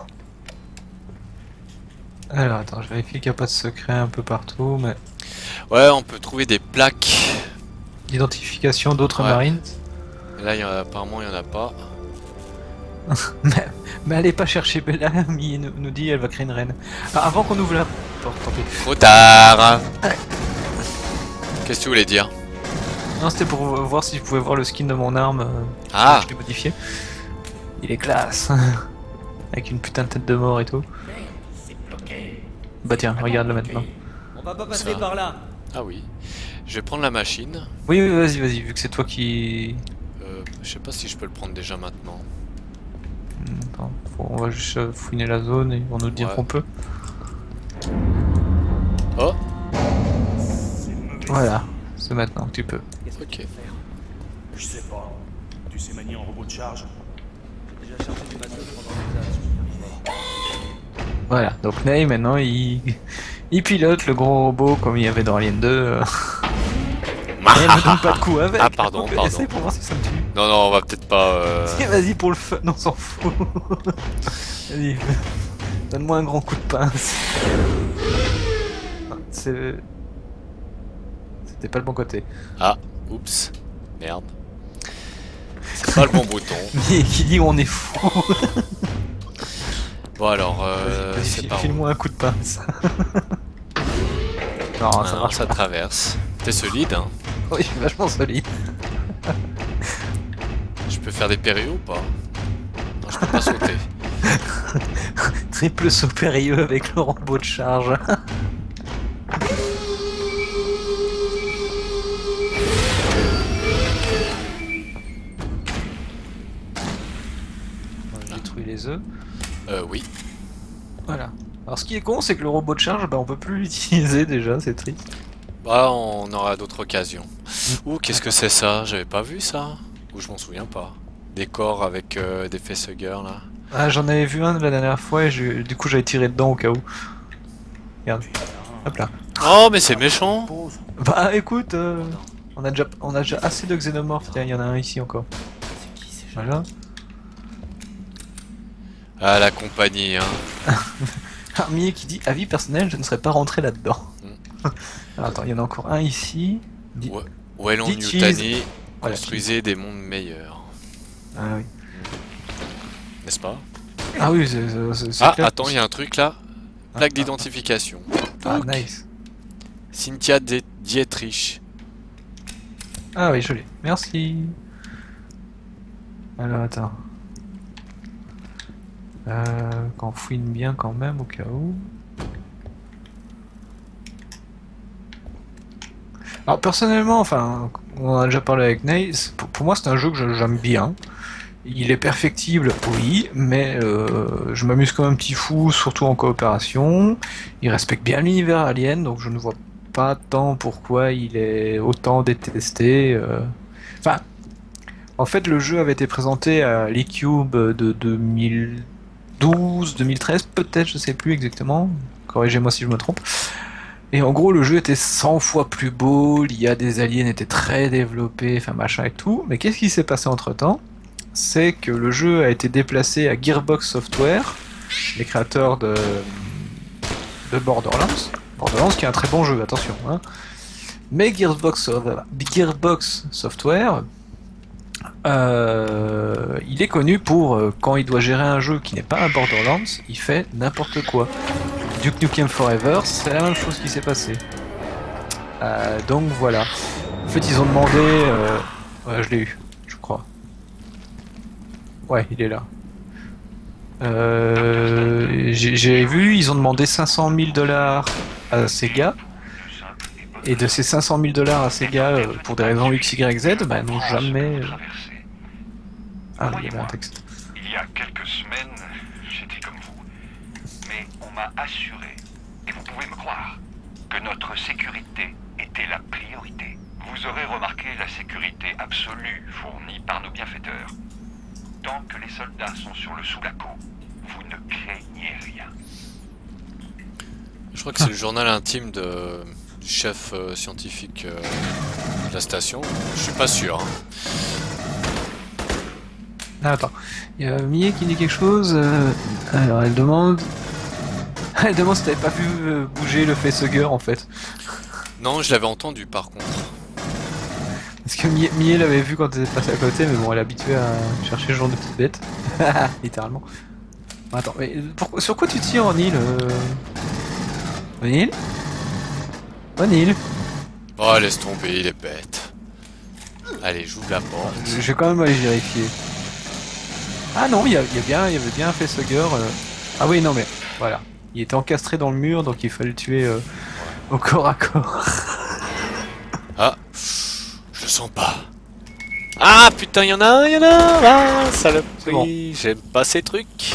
Alors attends, je vérifie qu'il n'y a pas de secret un peu partout, mais... Ouais, on peut trouver des plaques. Identification d'autres Ouais. marines. Et là, il y en a, apparemment, il n'y en a pas. mais, mais allez pas chercher Bella, Mie nous, nous dit elle va créer une reine. Ah, avant qu'on ouvre la porte, tant pis. Trop tard. Qu'est-ce que tu voulais dire? Non, c'était pour voir si je pouvais voir le skin de mon arme. euh, Ah, Je l'ai modifié. Il est classe. Avec une putain de tête de mort et tout. Bah tiens, regarde-le maintenant. On va pas passer Ça. par là. ah oui. Je vais prendre la machine. Oui, oui, vas-y, vas-y, vu que c'est toi qui... Euh, je sais pas si je peux le prendre déjà maintenant. Hmm, Attends, faut- on va juste euh, fouiner la zone et on nous dire Ouais. qu'on peut. Oh, Voilà, c'est maintenant que tu peux. ok. Je sais pas. Tu sais manier en robot de charge? J'ai déjà chargé du matos pendant les âges. Voilà, donc Ney maintenant il... il pilote le gros robot comme il y avait dans Alien deux. euh. Et elle me donne pas de coup avec. Ah, pardon, Donc, pardon. Essaye pour voir si ça me tue. Non, non, on va peut-être pas... euh, Et vas-y pour le fun, on s'en fout. Vas-y, donne-moi un grand coup de pince. Ah, c'est... C'était pas le bon côté. Ah, oups. Merde. C'est pas le bon bouton. Mais qui dit on est fou. Bon alors, euh, Vas-y, c'est file- par où? File-moi un coup de pince. non, ça Non, marche ça pas. traverse. T'es solide, hein? Oui, vachement solide. Je peux faire des périods ou pas? Non, je peux pas sauter. Triple saut périlleux avec le robot de charge. On détruit les œufs. Euh, oui. Voilà. Alors ce qui est con, c'est que le robot de charge, bah on peut plus l'utiliser déjà, c'est triste. Bah, on aura d'autres occasions. Ouh, qu'est-ce que c'est ça? J'avais pas vu ça. Ou je m'en souviens pas. Des corps avec euh, des facehuggers là. Ah, j'en avais vu un la dernière fois et je- du coup j'avais tiré dedans au cas où. Regarde. Hop là. Oh, mais c'est méchant! Bah écoute, euh, on, a déjà, on a déjà assez de xénomorphes. Tiens, il y en a un ici encore. Voilà. Ah, la compagnie, hein. Armier qui dit avis personnel, je ne serais pas rentré là-dedans. Mm. Alors, attends, il y en a encore un ici. Di- Ouais. Wellon Dit Yutani Voilà, construisait des mondes meilleurs. Ah oui. N'est-ce pas? Ah oui, c'est c'est- c'est Ah, clair. attends, il y a un truc là. Ah, Plaque ah, d'identification. Ah, Touc. nice. Cynthia Die- Dietrich. Ah oui, joli. Merci. Alors, attends. Euh, qu'on fouine bien quand même au cas où. Alors personnellement, enfin, on en a déjà parlé avec Ney, c'est- pour, pour moi c'est un jeu que je- j'aime bien. Il est perfectible, oui, mais euh, je m'amuse comme un petit fou, surtout en coopération. Il respecte bien l'univers Alien, donc je ne vois pas tant pourquoi il est autant détesté. euh. Enfin, en fait, le jeu avait été présenté à l'E-Cube de deux mille douze, deux mille treize, peut-être, je sais plus exactement. Corrigez-moi si je me trompe. Et en gros, le jeu était cent fois plus beau, l'I A des aliens était très développée, enfin machin et tout. Mais qu'est-ce qui s'est passé entre-temps? C'est que le jeu a été déplacé à Gearbox Software, les créateurs de, de Borderlands. Borderlands qui est un très bon jeu, attention. Hein. Mais Gearbox, Gearbox Software, euh, il est connu pour, euh, quand il doit gérer un jeu qui n'est pas un Borderlands, il fait n'importe quoi. Duke Nukem Forever, c'est la même chose qui s'est passé. Euh, donc voilà. En fait, ils ont demandé. Euh... Ouais, je l'ai eu, je crois. Ouais, il est là. Euh... J'ai vu, ils ont demandé cinq cent mille dollars à Sega. Et de ces cinq cent mille dollars à Sega, euh, pour des raisons X, Y, Z, bah, n'ont jamais. Ah, il y avait un texte. Il y a quelques semaines, j'étais comme vous. Mais on m'a assuré, et vous pouvez me croire, que notre sécurité était la priorité. Vous aurez remarqué la sécurité absolue fournie par nos bienfaiteurs. Tant que les soldats sont sur le Sulaco, vous ne craignez rien. Je crois que c'est le journal intime de, du chef euh, scientifique euh, de la station. Je suis pas sûr. Hein. Ah, attends, il y a Millie qui dit quelque chose. Euh... Alors elle demande. Elle demande si t'avais pas vu euh, bouger le facehugger en fait. Non, je l'avais entendu par contre. Parce que Millie l'avait vu quand elle était passée à côté, mais bon, elle est habituée à chercher ce genre de petites bêtes. Littéralement. Attends, mais pour... sur quoi tu tires en île euh... O'Neill O'Neill Oh, laisse tomber, il est bête. Allez, j'ouvre la porte. Je vais quand même aller vérifier. Ah non, il y, a, il y, a bien, il y avait bien un facehugger. Euh... Ah oui, non mais voilà. Il était encastré dans le mur, donc il fallait le tuer euh, au corps à corps. Ah, je le sens pas. Ah putain, il y en a un, il y en a un. Ah, saloperie, bon. J'aime pas ces trucs.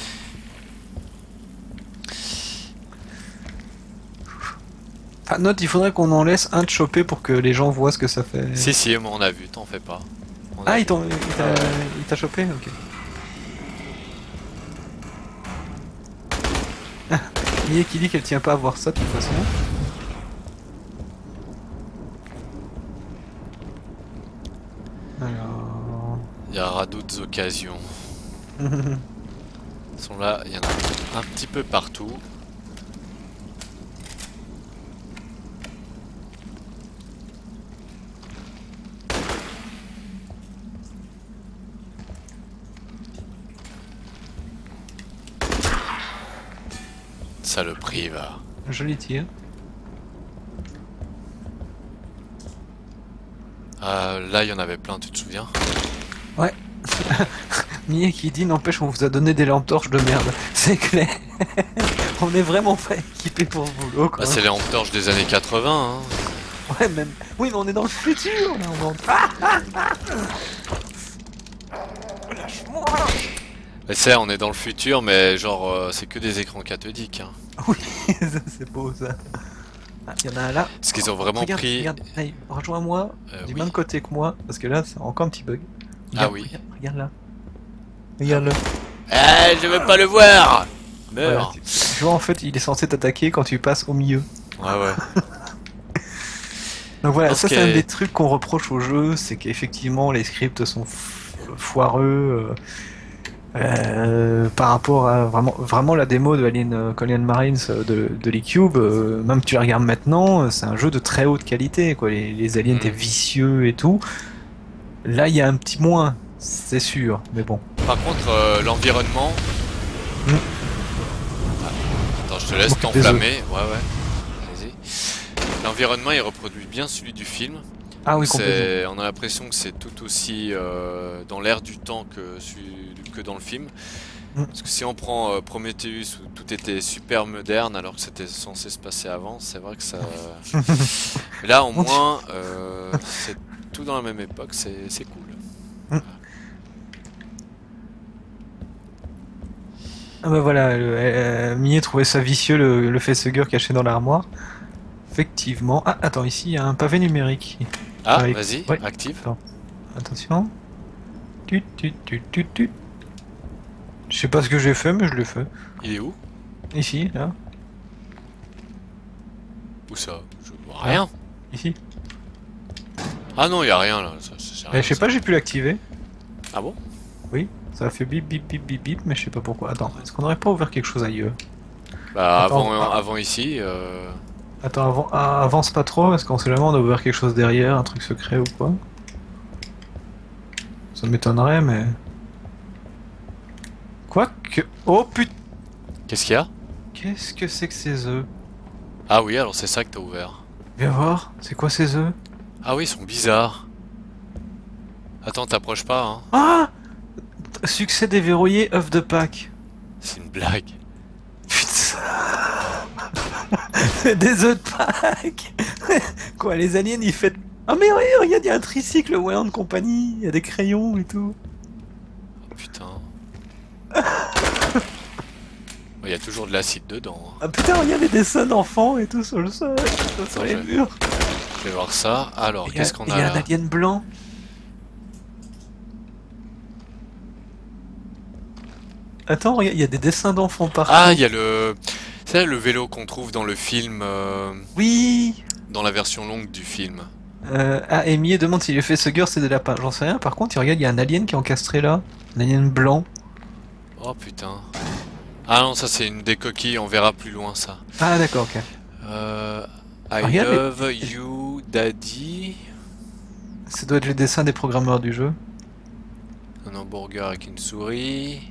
Ah, note, il faudrait qu'on en laisse un de choper pour que les gens voient ce que ça fait. Si, si, mais on a vu, t'en fais pas. On ah, vu. il t'a chopé? Ok. Millie qui dit qu'elle tient pas à voir ça de toute façon. Alors... Il y aura d'autres occasions. Ils sont là, il y en a un petit peu partout. Saloperie, va. Joli tir. Euh, là, il y en avait plein, tu te souviens? Ouais. Millie qui dit, n'empêche, on vous a donné des lampes torches de merde. C'est clair. On est vraiment pas équipés pour le boulot, quoi. Bah, c'est les lampes torches des années quatre-vingts, hein. Ouais, même. Oui, mais on est dans le futur, là. On est en... ah, ah, ah. Lâche-moi. Mais c'est, on est dans le futur, mais genre, euh, c'est que des écrans cathodiques, hein. Oui, c'est beau, ça. Ah, il y en a un là. Parce qu'ils ont vraiment regarde, pris... Regarde, hey, rejoins-moi euh, du oui. même côté que moi, parce que là, c'est encore un petit bug. Ah Regarde, oui. Regarde, regarde là. Regarde-le. Eh, je veux pas le voir. Meurs. Voilà, tu, tu vois, en fait, il est censé t'attaquer quand tu passes au milieu. Ouais, ouais. Donc voilà, Parce ça que... c'est un des trucs qu'on reproche au jeu, c'est qu'effectivement les scripts sont foireux. Euh... Euh, par rapport à vraiment, vraiment la démo de Alien euh, Colonial Marines euh, de, de l'E-Cube, euh, même tu la regardes maintenant, euh, c'est un jeu de très haute qualité, quoi. Les, les aliens étaient vicieux et tout. Là, il y a un petit moins, c'est sûr, mais bon. Par contre, euh, l'environnement... Mm. Ah, attends, je te laisse Bon, t'enflammer. Ouais, ouais. Vas-y. L'environnement, il reproduit bien celui du film. Ah oui, complètement. On a l'impression que c'est tout aussi euh, dans l'air du temps que, que dans le film. Mm. Parce que si on prend euh, Prometheus où tout était super moderne alors que c'était censé se passer avant, c'est vrai que ça... Là, au moins, euh, c'est tout dans la même époque, c'est cool. Mm. Ah bah voilà, euh, Millie trouvait ça vicieux le, le facehugger caché dans l'armoire. Effectivement. Ah, attends, ici il y a un pavé numérique. Ah, ouais, vas-y, ouais. active. Attends. Attention. Tut, tut, tut, tut, tut. Je sais pas ce que j'ai fait, mais je l'ai fait. Il est où? Ici, là. Où ça? Je vois rien. Ici. Ah non, il y a rien là. Ça, ça, rien, je sais pas, j'ai pu l'activer. Ah bon? Oui, ça a fait bip bip bip bip bip, mais je sais pas pourquoi. Attends, est-ce qu'on aurait pas ouvert quelque chose ailleurs? Bah Attends, avant, ah. avant ici. Euh... Attends, avant, ah, avance pas trop, parce qu'on sait jamais on a ouvert quelque chose derrière, un truc secret ou quoi. Ça m'étonnerait, mais... Quoique... Oh putain. Qu'est-ce qu'il y a? Qu'est-ce que c'est que ces œufs? Ah oui, alors c'est ça que t'as ouvert. Viens voir, c'est quoi ces œufs? Ah oui, ils sont bizarres. Attends, t'approches pas, hein. Ah! Succès déverrouillé, œuf de Pâques. C'est une blague. Putain! C'est des œufs de Pâques! Quoi, les aliens ils fêtent. Ah mais oui, regarde, il y a un tricycle Wayland Company, il y a des crayons et tout. Oh, putain. Il y a toujours de l'acide dedans. Hein. Ah putain, regarde les dessins d'enfants et tout sur le sol, sur les je... murs. Je vais voir ça. Alors, qu'est-ce qu'on a là? Il y a un alien blanc. Attends, regarde, il y a des dessins d'enfants partout. Ah, il y a le... C'est là le vélo qu'on trouve dans le film... Euh... Oui. Dans la version longue du film. Euh, ah, Amy demande si le facehugger c'est des lapins. J'en sais rien, par contre, il regarde, il y a un alien qui est encastré là. Un alien blanc. Oh putain. Ah non, ça c'est une des coquilles, on verra plus loin ça. Ah d'accord, ok. Euh... I regarde, love mais... you, daddy. Ça doit être le dessin des programmeurs du jeu. Un hamburger avec une souris.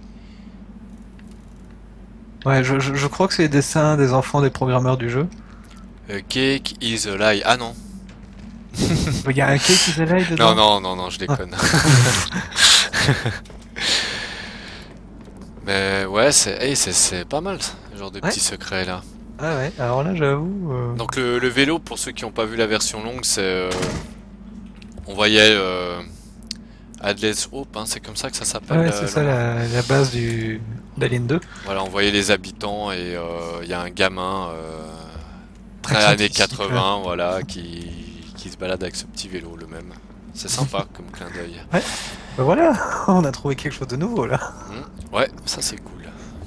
Ouais, je, je, je crois que c'est les dessins des enfants des programmeurs du jeu. A cake is a lie. Ah non. Il y a un cake is a lie dedans. Non, non, non, non, je déconne. Mais ouais, c'est hey, c'est pas mal, ce genre de ouais. petits secrets là. Ah ouais, alors là j'avoue... Euh... Donc le, le vélo, pour ceux qui n'ont pas vu la version longue, c'est... Euh, on voyait... Euh, Adlet's Hope, hein, c'est comme ça que ça s'appelle. Ouais, c'est ça la, la base du d'Alien deux. Voilà, on voyait les habitants et il euh, y a un gamin euh, très années quatre-vingts, voilà, qui, qui se balade avec ce petit vélo, le même. C'est sympa comme clin d'œil. Ouais, bah voilà, on a trouvé quelque chose de nouveau là. Mmh. Ouais, ça c'est cool.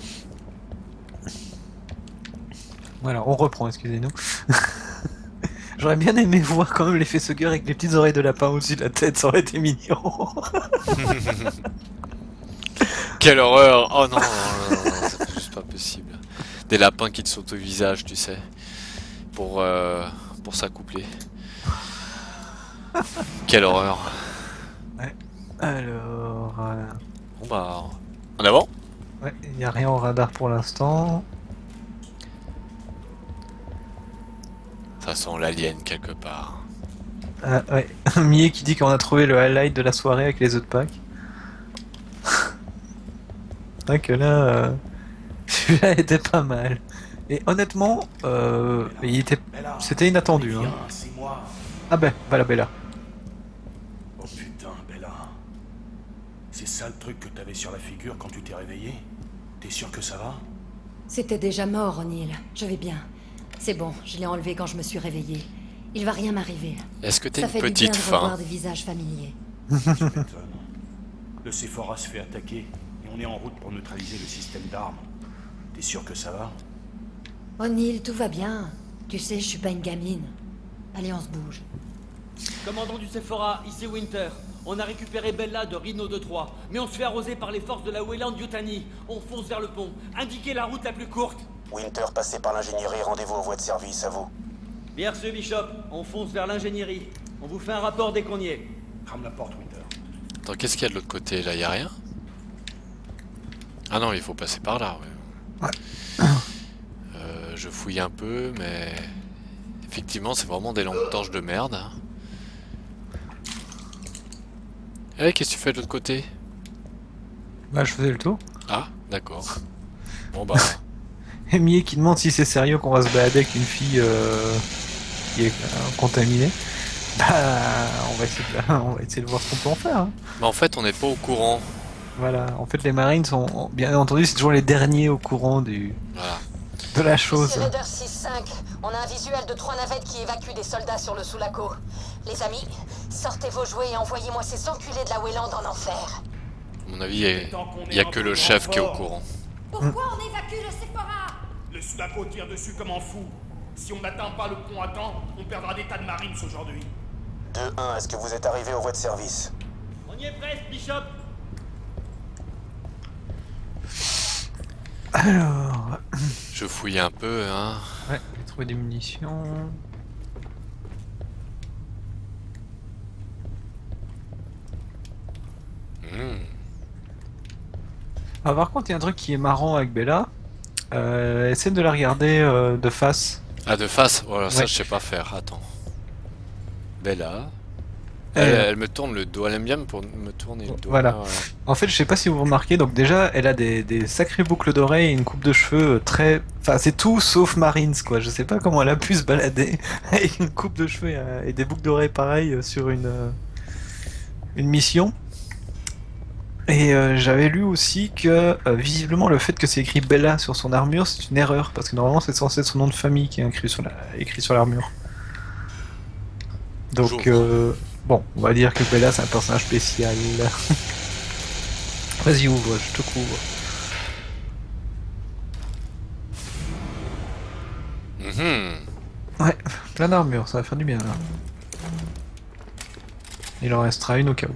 Voilà, on reprend, excusez-nous. J'aurais bien aimé voir quand même l'effet facehugger avec les petites oreilles de lapin au-dessus de la tête, ça aurait été mignon. Quelle horreur! Oh non, non, non, non, non c'est juste pas possible. Des lapins qui te sautent au visage, tu sais, pour, euh, pour s'accoupler. Quelle horreur! Ouais, alors... Euh... Bon bah... En avant? Ouais, il n'y a rien au radar pour l'instant. Ça sent l'alien quelque part. Ah ouais, Mie qui dit qu'on a trouvé le highlight de la soirée avec les œufs de Pâques. C'est que là, euh, celui-là était pas mal. Et honnêtement, euh, il était, c'était inattendu. Hein. Ah ben, voilà Bella. Oh putain, Bella. C'est ça le truc que t'avais sur la figure quand tu t'es réveillé? T'es sûr que ça va? C'était déjà mort, O'Neill. Je vais bien. C'est bon, je l'ai enlevé quand je me suis réveillée. Il va rien m'arriver. Est-ce que t'es une petite du bien de faim? revoir des visages familiers. Tu m'étonnes. Le Sephora se fait attaquer et on est en route pour neutraliser le système d'armes. T'es sûr que ça va? O'Neill, tout va bien. Tu sais, je suis pas une gamine. Allez, on se bouge. Commandant du Sephora, ici Winter. On a récupéré Bella de Rhino deux trois, mais on se fait arroser par les forces de la Weyland Yutani. On fonce vers le pont. Indiquez la route la plus courte. Winter, passez par l'ingénierie, rendez-vous aux voies de service, à vous. Bien reçu, Bishop. On fonce vers l'ingénierie. On vous fait un rapport dès qu'on y est. Rame la porte, Winter. Attends, qu'est-ce qu'il y a de l'autre côté là? Y'a rien? Ah non, il faut passer par là, ouais. Ouais. Euh, je fouille un peu, mais... Effectivement, c'est vraiment des lampes torches de merde. Hein. Eh, qu'est-ce que tu fais de l'autre côté? Bah, je faisais le tour. Ah, d'accord. Bon bah... Et Mie qui demande si c'est sérieux qu'on va se balader avec une fille euh, qui est euh, contaminée. Bah, on va essayer de, on va essayer de voir ce qu'on peut en faire. Hein. Mais en fait, on n'est pas au courant. Voilà, en fait, les Marines sont, bien entendu, c'est toujours les derniers au courant du, voilà. de la chose. Ici Raider six cinq, on a un visuel de trois navettes qui évacuent des soldats sur le Sulaco. Les amis, sortez vos jouets et envoyez-moi ces enculés de la Weyland en enfer. À mon avis, il n'y a, a que le chef qui est au courant. Pourquoi on évacue le Sephora? Le Sulaco tire dessus comme un fou. Si on n'atteint pas le pont à temps, on perdra des tas de Marines aujourd'hui. deux un, est-ce que vous êtes arrivé aux voies de service? On y est presque, Bishop. Alors... Je fouille un peu, hein. Ouais, j'ai trouvé des munitions... Mmh. Ah, par contre, il y a un truc qui est marrant avec Bella. Euh, essaie de la regarder euh, de face. Ah, de face? Voilà, ça Ouais. je sais pas faire. Attends. Bella. Elle, Euh, elle me tourne le dos. Elle aime bien me, pour- me tourner le dos. Voilà. Ah, ouais. En fait, je sais pas si vous remarquez, donc déjà, elle a des, des sacrées boucles d'oreilles et une coupe de cheveux très... Enfin, c'est tout sauf Marines, quoi. Je sais pas comment elle a pu se balader avec une coupe de cheveux et, euh, et des boucles d'oreilles pareilles euh, sur une, euh, une mission. Et euh, j'avais lu aussi que, euh, visiblement, le fait que c'est écrit Bella sur son armure, c'est une erreur, parce que normalement, c'est censé être son nom de famille qui est écrit sur la- écrit sur l'armure. Donc, Bonjour. euh, bon, on va dire que Bella, c'est un personnage spécial. Vas-y, ouvre, je te couvre. Mhm. Ouais, plein d'armure, ça va faire du bien, là. Il en restera une au cas où.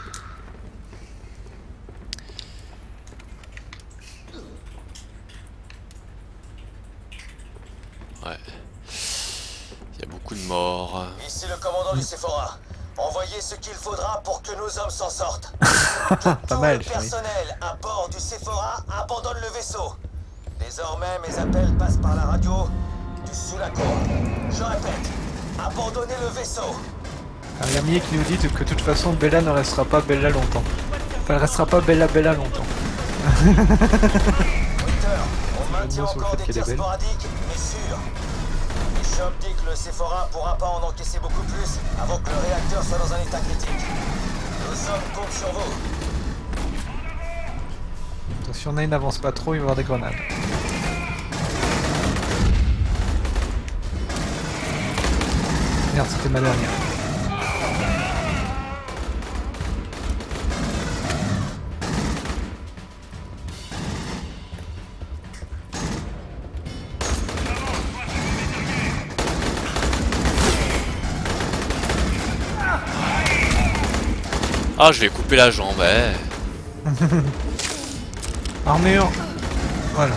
Ouais. Il y a beaucoup de morts. Ici le commandant du Sephora. Envoyez ce qu'il faudra pour que nos hommes s'en sortent. Pas Tout mal, le chérie. personnel à bord du Sephora abandonne le vaisseau. Désormais, mes appels passent par la radio du Sulaco. Je répète, abandonnez le vaisseau. Alors, il y a Millie qui nous dit que de toute façon, Bella ne restera pas Bella longtemps. Enfin, elle restera pas Bella Bella longtemps. Winter, on maintient sur le encore fait des qu'elle est tirs belle. sporadiques, mais sûrs. Bishop dit que le Sephora pourra pas en encaisser beaucoup plus avant que le réacteur soit dans un état critique. Nos hommes comptent sur vous. Attention, Ney n'avance pas trop, il va y avoir des grenades. Merde, c'était ma dernière. Ah, je vais couper la jambe, ouais. Armure. Voilà.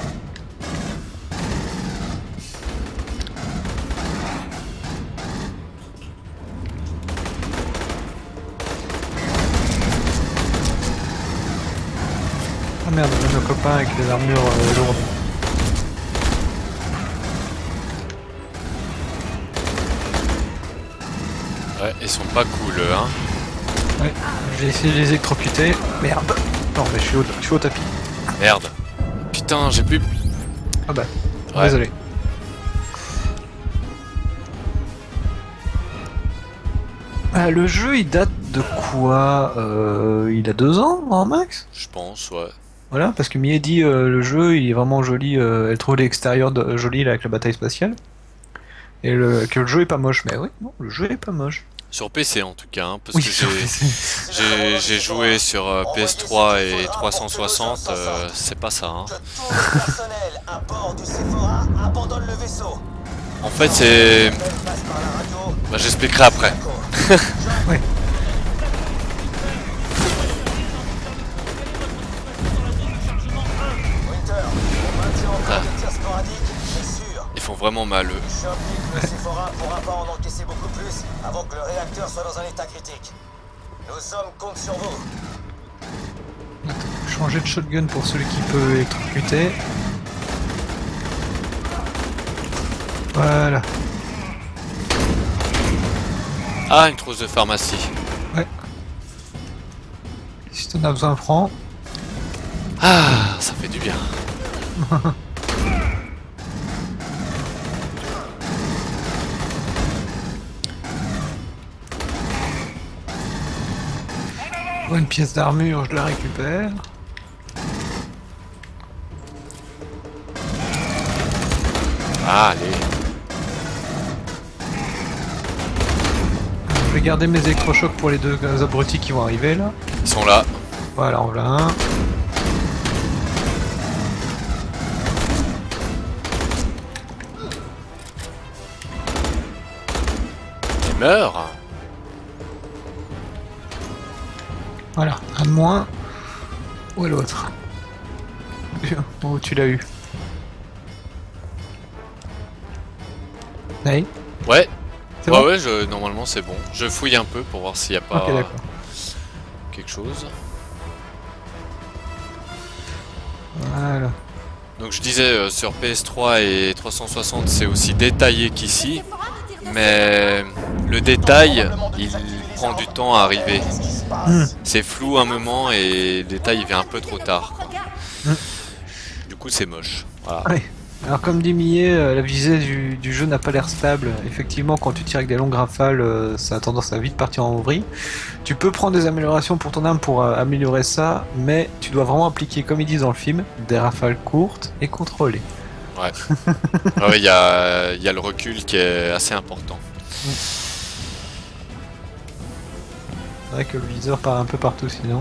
Ah merde, on a nos copains avec des armures euh, lourdes. Ouais, ils sont pas cool, eux, hein. Ouais, j'ai essayé de les électrocuter. Merde. Non, mais je suis au, je suis au tapis. Merde. Putain, j'ai plus... Ah bah, Ouais. désolé. Ah, le jeu, il date de quoi euh, Il a deux ans, en max. Je pense, ouais. Voilà, parce que Mie dit euh, le jeu, il est vraiment joli. Euh, elle trouve l'extérieur de- joli là, avec la bataille spatiale. Et le, que le jeu est pas moche. Mais oui, non, le jeu est pas moche. Sur P C, en tout cas, hein, parce Oui, que sur j'ai... P C. J'ai j'ai joué sur euh, P S trois et trois cent soixante, euh, c'est pas ça. Hein. Que tout le personnel à bord du Sephora abandonne le vaisseau. En fait, c'est... Appel passe par la radio Bah, j'expliquerai après. Ouais. Winter, on maintient encore Ah. des tirs sporadiques, mais sûrs. Ils font vraiment mal, eux. Bishop dit que le Sephora pourra pas en encaisser beaucoup plus avant que le réacteur soit dans un état critique. Nos hommes comptent sur vous. Changer de shotgun pour celui qui peut électrocuter. Voilà. Ah, une trousse de pharmacie. Ouais. Si t'en as besoin, prends. Ah, ça fait du bien. Oh, une pièce d'armure, je la récupère. Ah, allez. Je vais garder mes électrochocs pour les deux abrutis qui vont arriver là. Ils sont là. Voilà, en voilà un. Ils meurent. Voilà, un de moins. Où est l'autre? Oh, tu l'as eu. Hey, Ouais. c'est Ouais, bon? ouais, je... normalement c'est bon. Je fouille un peu pour voir s'il n'y a pas Ok, d'accord. quelque chose. Voilà. Donc je disais euh, sur P S trois et trois cent soixante c'est aussi détaillé qu'ici, mais le détail il prend du temps à arriver. Mm. C'est flou un moment et le détail il vient un peu trop tard, quoi. Mm. Du coup c'est moche. Voilà. Ouais. Alors comme dit Millet, euh, la visée du, du jeu n'a pas l'air stable. Effectivement, quand tu tires avec des longues rafales, euh, ça a tendance à vite partir en vrille. Tu peux prendre des améliorations pour ton arme pour euh, améliorer ça, mais tu dois vraiment appliquer, comme ils disent dans le film, des rafales courtes et contrôlées. Ouais. Il ouais, y, a, y a le recul qui est assez important. Mm. C'est vrai que le viseur part un peu partout sinon.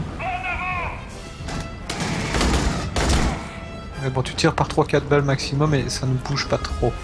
Mais bon, tu tires par trois quatre balles maximum et ça ne bouge pas trop.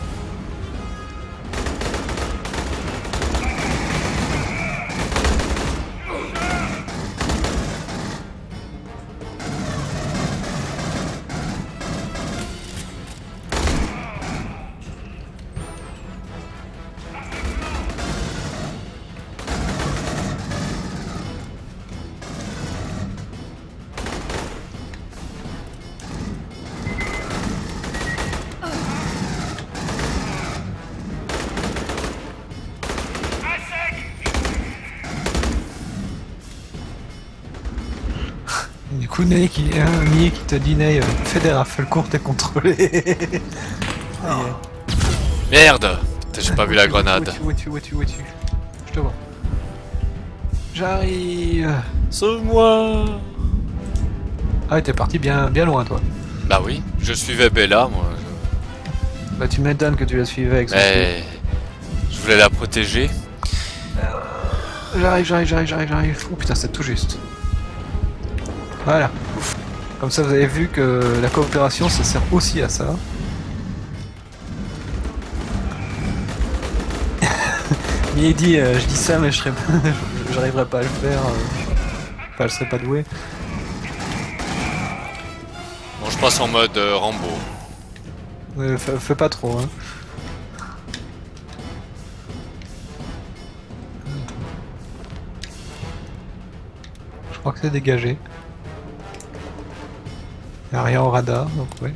Du coup, Ney qui, hein, Millet qui te dit, Ney, euh, fais des rafales courtes et contrôlées. Ah, Merde! J'ai pas vu la grenade. Où es-tu, où es-tu, où es-tu, je te vois. J'arrive. Sauve-moi! Ah ouais, t'es parti bien, bien loin, toi. Bah oui, je suivais Bella, moi. Bah tu m'étonnes que tu la suivais avec son Mais... je voulais la protéger. J'arrive, j'arrive, j'arrive, j'arrive, j'arrive. Oh putain, c'est tout juste. Voilà. Comme ça, vous avez vu que la coopération, ça sert aussi à ça. Il dit, euh, je dis ça, mais je serais, j'arriverai pas à le faire. Euh... Enfin, je serais pas doué. Bon, je passe en mode euh, Rambo. Euh, fais, fais pas trop, hein. Je crois que c'est dégagé. Y'a rien au radar, donc ouais.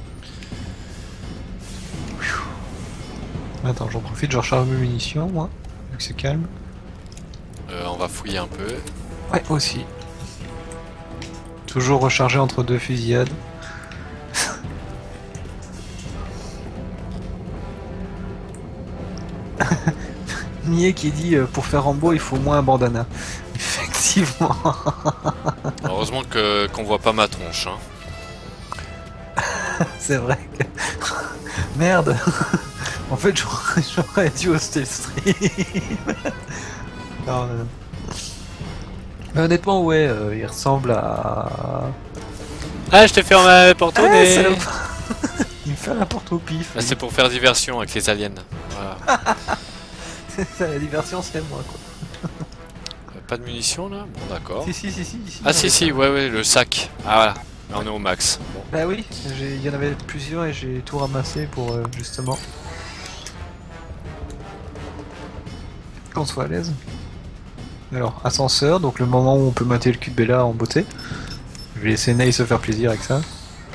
Attends, j'en profite, je recharge mes munitions, moi, vu que c'est calme. Euh, on va fouiller un peu. Ouais, aussi. Toujours recharger entre deux fusillades. Millet qui dit euh, pour faire Rambo il faut au moins un bandana. Effectivement. Heureusement que qu'on voit pas ma tronche. Hein. C'est vrai que... Merde. En fait j'aurais dû hoster le stream. Non, non, non. Mais honnêtement ouais, euh, il ressemble à... Ah, je t'ai fait ma porte au nez. Ah, il me fait la porte au pif. Bah, c'est pour faire diversion avec les aliens. Voilà. C'est ça, la diversion c'est moi quoi. Pas de munitions là? Bon d'accord. Si si si si. si ah si si, ouais ouais, le sac. Ah voilà, là on est au max. Bon. Bah oui, il y en avait plusieurs et j'ai tout ramassé pour euh, justement qu'on soit à l'aise. Alors, ascenseur, donc le moment où on peut mater le cul de Bella en beauté. Je vais laisser Ney se faire plaisir avec ça.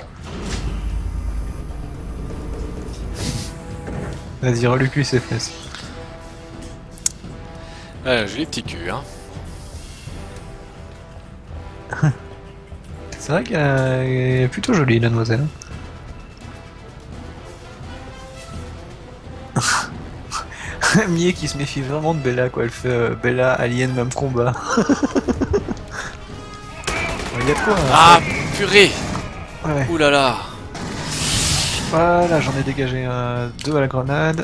Vas-y, reluque-lui ses fesses. Ouais, joli petit cul, hein. C'est vrai qu'elle est plutôt jolie, la demoiselle. Millet qui se méfie vraiment de Bella, quoi. Elle fait euh, Bella, Alien, même combat. Il y a de quoi, hein, ah, purée. Ouais. Ouh là là. Voilà, j'en ai dégagé un, deux à la grenade.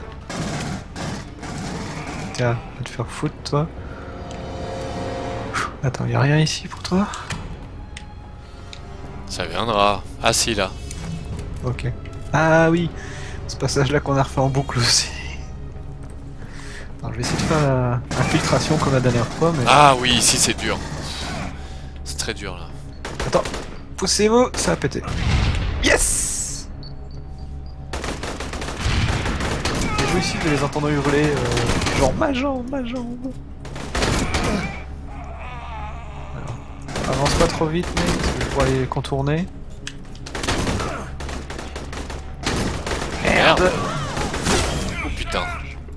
Tiens, va te faire foutre, toi. Attends, y'a rien ici pour toi? Ça viendra. Ah si, là. Ok. Ah oui, ce passage-là qu'on a refait en boucle aussi. Attends, je vais essayer de faire la infiltration comme la dernière fois, mais... Ah oui, ici c'est dur. C'est très dur, là. Attends, poussez-vous, ça a pété. Yes! J'ai jouissif de les entendre hurler, euh, genre ma jambe, ma jambe. Alors, avance pas trop vite, mais parce que je pourrais les contourner. Merde. Oh putain.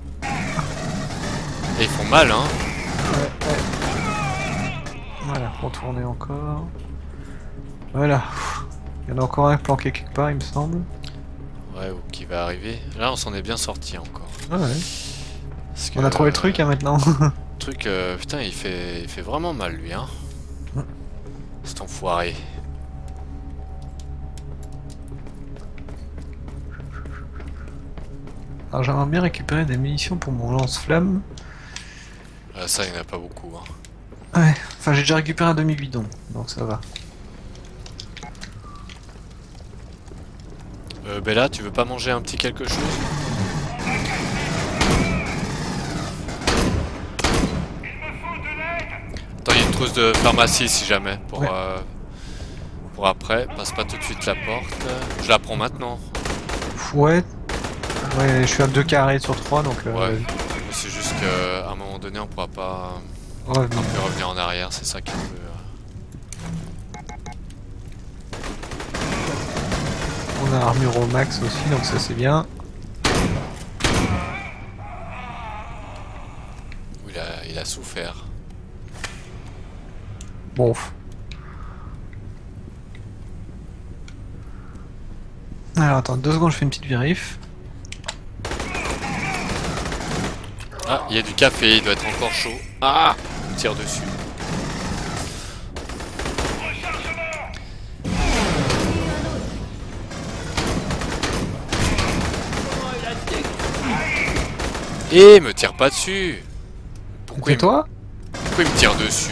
Et ils font mal, hein. Ouais, ouais. Voilà, retourner encore. Voilà. Il y en a encore un planqué quelque part, il me semble. Ouais, ou qui va arriver. Là, on s'en est bien sorti encore. Ah ouais. Parce que, On a trouvé euh, le truc, hein, maintenant. Le truc, euh, putain, il fait, il fait vraiment mal, lui, hein. Mm. Cet enfoiré. Alors j'aimerais bien récupérer des munitions pour mon lance-flamme. Ah, ça, il n'y en a pas beaucoup, hein. Ouais, enfin j'ai déjà récupéré un demi-bidon, donc ça va. Euh, Bella, tu veux pas manger un petit quelque chose? Attends, il y a une trousse de pharmacie si jamais, pour, Ouais. euh, pour après. Passe pas tout de suite la porte. Je la prends maintenant. Ouais. Ouais, je suis à deux carrés sur trois, donc... Euh, Ouais. C'est juste qu'à un moment donné, on pourra pas, ouais, on peut revenir en arrière, c'est ça qui est un peu... on a armure au max aussi, donc ça c'est bien. Il a, il a souffert. Bon. Alors attends, deux secondes, je fais une petite vérif. Ah, il y a du café, il doit être encore chaud. Ah, il me tire dessus. Et me tire pas dessus. Pourquoi C'est il, me... toi? Pourquoi il me tire dessus?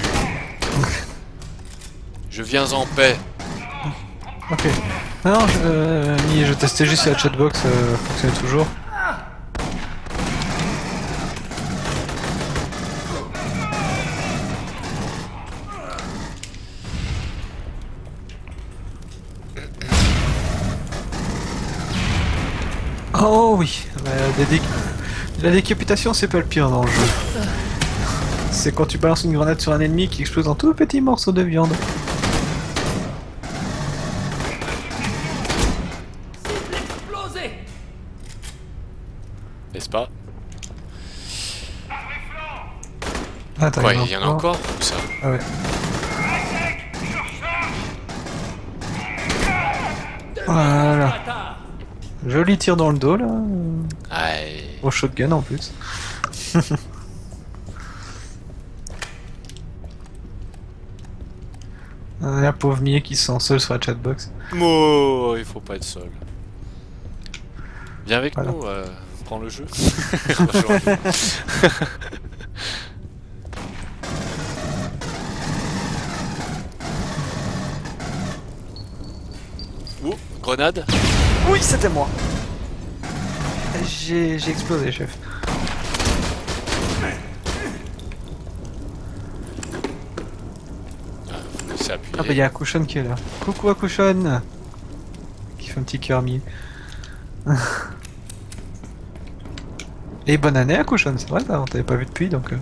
Je viens en paix. Ok. Non, je, euh, je testais juste si la chatbox euh, fonctionnait toujours. Oh oui, la, dédé... la décapitation c'est pas le pire dans le jeu. C'est quand tu balances une grenade sur un ennemi qui explose en tout petits morceaux de viande. N'est-ce pas? Attends, Quoi, il y en a encore? Où ça? Ah ouais. Voilà. Joli tir dans le dos là. Aïe. Au shotgun en plus. Ah, la pauvre Mie qui se sent seule sur la chatbox. Oh, il faut pas être seul. Viens avec Voilà. nous, euh, prends le jeu. Ouh, grenade. Oui, c'était moi. J'ai j'ai explosé, chef. C'est appuyé. Ah bah il y a Akushon qui est là. Coucou Akushon. Qui fait un petit cœur Mie. Et bonne année Akushon, c'est vrai ça, on t'avait pas vu depuis donc... Euh...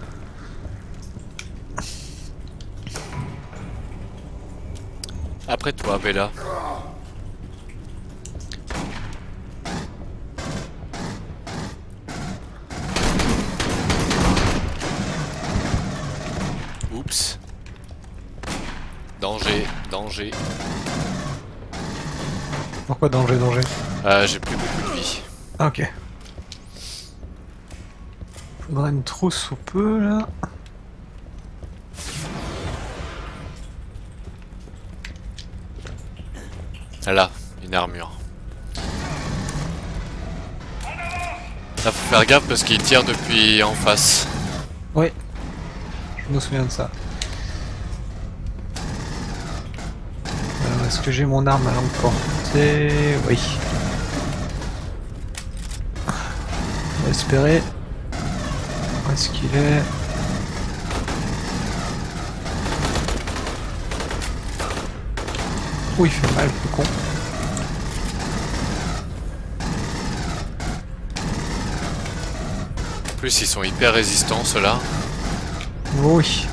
Après toi, Bella. Oups. Danger, danger. Pourquoi danger, danger? Euh, j'ai plus beaucoup de vie. Ah ok. Faudra une trousse sous peu là. Là, une armure. Là, faut faire gaffe parce qu'il tire depuis en face. Oui. Je me souviens de ça. Alors, est-ce que j'ai mon arme à longue portée? Oui. On va espérer. Où est-ce qu'il est? Oh, il fait mal, le con. En plus, ils sont hyper résistants, ceux-là. Oui.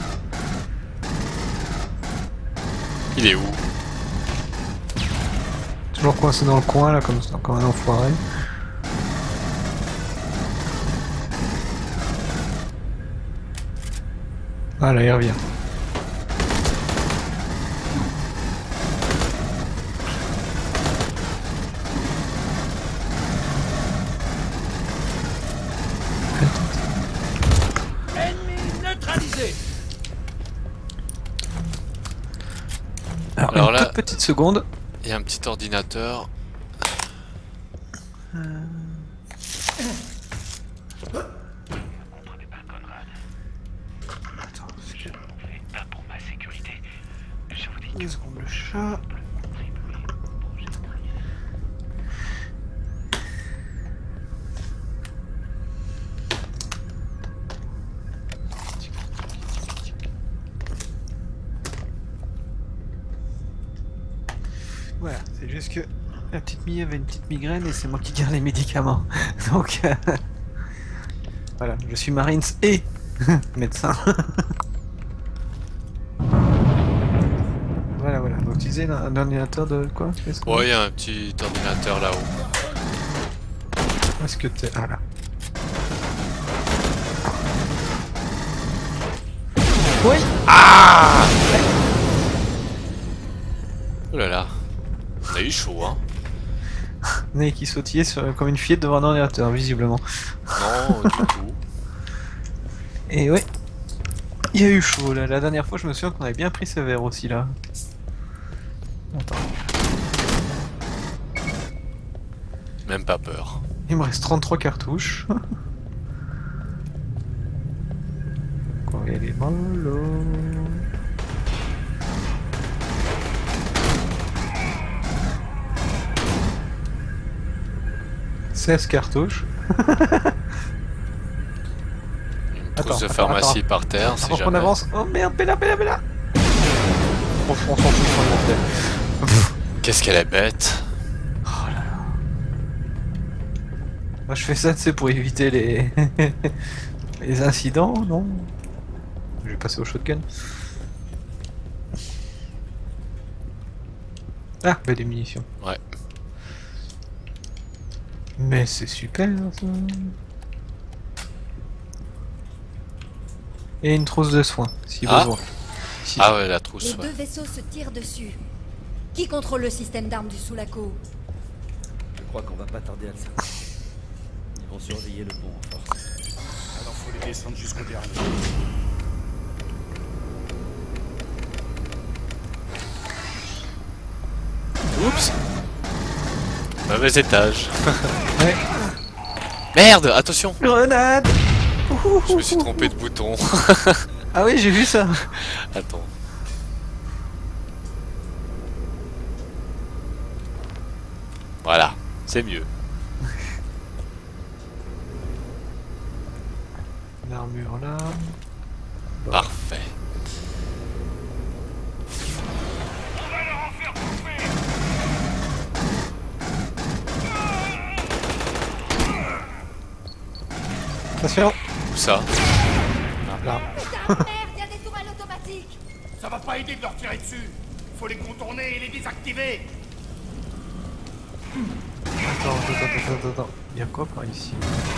Il est où? Toujours coincé dans le coin, là, comme, comme un enfoiré. Voilà, il revient. Ennemi neutralisé. Alors, Alors une là- toute petite seconde. Il y a un petit ordinateur. Comprenez pas, Conrad. Attends, Je ne m'en fais pas pour ma sécurité. Je vous dis deux secondes le chat. contribuer au projet de travail. Voilà, c'est juste que la petite Mie avait une petite migraine et c'est moi qui garde les médicaments. Donc euh, voilà, je suis Marines et médecin. Voilà, voilà. Donc tu disais un ordinateur de quoi? Qu'est-ce que- Ouais, il y a un petit ordinateur là-haut. Où est-ce que t'es? Ah là. Oui. Ah. Oh là là. On a eu chaud, hein. Né qui sautillait sur- comme une fillette devant un ordinateur, visiblement. Non, du tout. Et ouais. Il y a eu chaud là. La dernière fois, je me souviens qu'on avait bien pris sévère aussi là. Attends. Même pas peur. Il me reste trente-trois cartouches. Quoi, il y a des mollo. seize cartouches. Une Attends, trousse de attends, pharmacie attends. par terre, si Avant jamais. qu'on avance. Oh merde, Bella, Bella, Bella. On, on s'en fout, on s'en fout. Qu'est-ce qu'elle est bête. Oh là là. Moi je fais ça, tu sais, pour éviter les... les incidents, non? Je vais passer au shotgun. Ah, bah des munitions. Ouais. Mais c'est super ça. Et une trousse de soins, si Ah. besoin. Si- Ah ouais, la Les trousse, deux ouais. vaisseaux se tirent dessus. Qui contrôle le système d'armes du Sulaco? Je crois qu'on va pas tarder à le savoir. Ils vont surveiller le pont en force. Alors faut les descendre jusqu'au dernier. Oups. Mauvais étage. Ouais. Merde, attention. Grenade. Je me suis trompé de bouton. Ah oui, j'ai vu ça. Attends. Voilà, c'est mieux. L'armure là. Parfait. Attention. Où ça? Là. Putain de merde, il y a des tourelles automatiques. Ça va pas aider de leur tirer dessus. Faut les contourner et les désactiver. Attends, attends, attends, attends, attends. Il y a quoi par ici?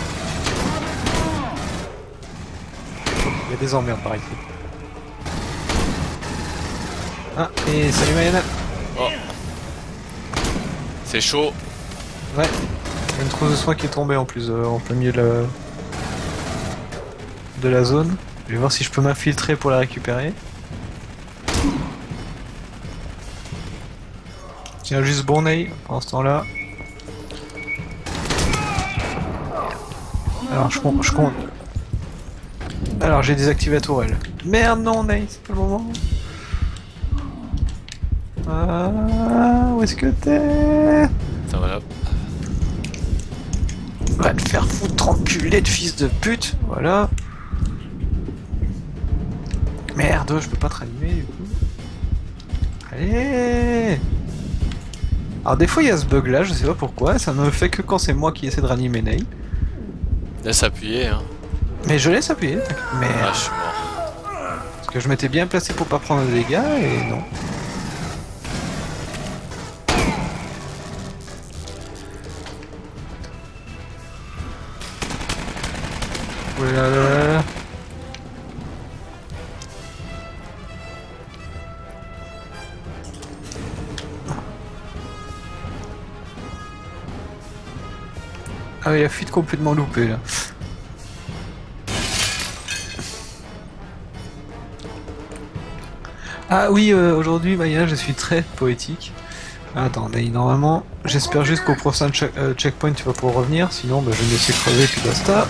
Il y a des emmerdes par ici. Ah, et salut Mayana. Oh. C'est chaud. Ouais. Il y a une trousse de soins qui est tombée en plus, euh, en plein milieu de la... de la zone. Je vais voir si je peux m'infiltrer pour la récupérer. Tiens, juste bon nez pendant ce temps-là. Alors, je compte. Je compte. Alors, j'ai désactivé la tourelle. Merde, non, Ney, c'est pas le moment. Ah, où est-ce que t'es? Ça va là. Va te faire foutre, enculé de fils de pute. Voilà. Merde, je peux pas te ranimer du coup. Allez. Alors des fois il y a ce bug là, je sais pas pourquoi, ça ne fait que quand c'est moi qui essaie de ranimer Ney. Laisse appuyer, hein. Mais je laisse appuyer. Mais Ah, je suis mort. parce que je m'étais bien placé pour pas prendre de dégâts et non. Voilà. Ah oui, la fuite complètement loupée là. Ah oui, euh, aujourd'hui, Maya, je suis très poétique. Attends, mais normalement, j'espère juste qu'au prochain che euh, checkpoint tu vas pouvoir revenir, sinon bah, je vais me laisser crever puis basta.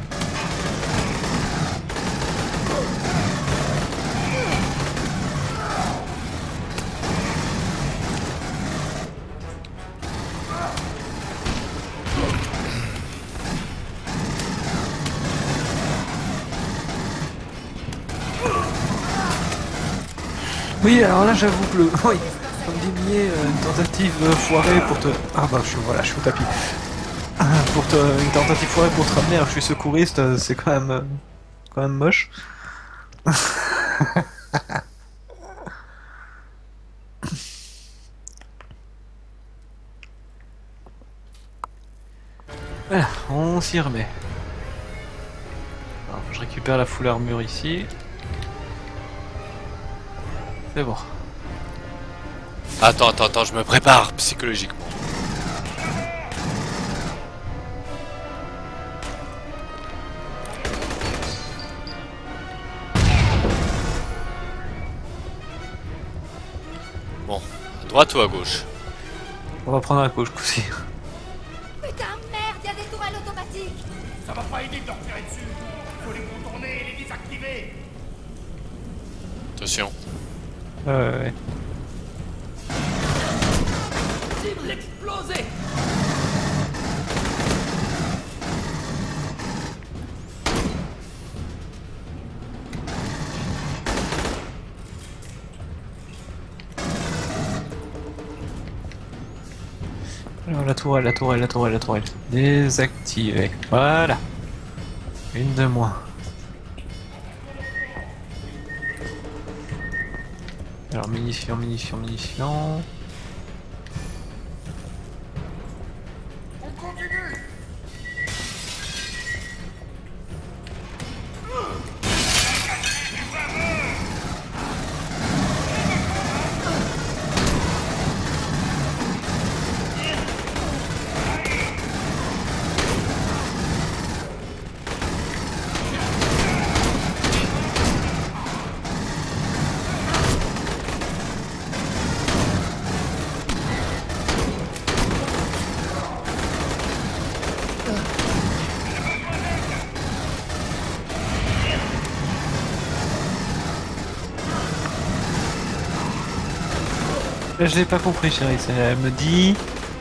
Oui, alors là j'avoue que le... Oui, comme dit Millet, euh, une tentative euh, foirée pour te... Ah bah je suis, voilà, je suis au tapis. Pour te... Une tentative foirée pour te ramener, alors je suis secouriste, euh, c'est quand même... Euh, quand même moche. Voilà, on s'y remet. Alors, je récupère la full armure ici. C'est bon. Attends, attends, attends, je me prépare psychologiquement. Bon, à droite ou à gauche? On va prendre à gauche aussi. Putain, merde, il y a des tourelles automatiques. Ça va pas aider de leur tirer dessus. Faut les contourner et les désactiver. Attention. Ouais, ouais, ouais. Cible explosée. Alors la tourelle, la tourelle, la tourelle, la tourelle. Désactiver. Voilà. Une de moins. Alors munitions, munitions, munitions. On continue. Là, je l'ai pas compris, chérie. Elle me dit.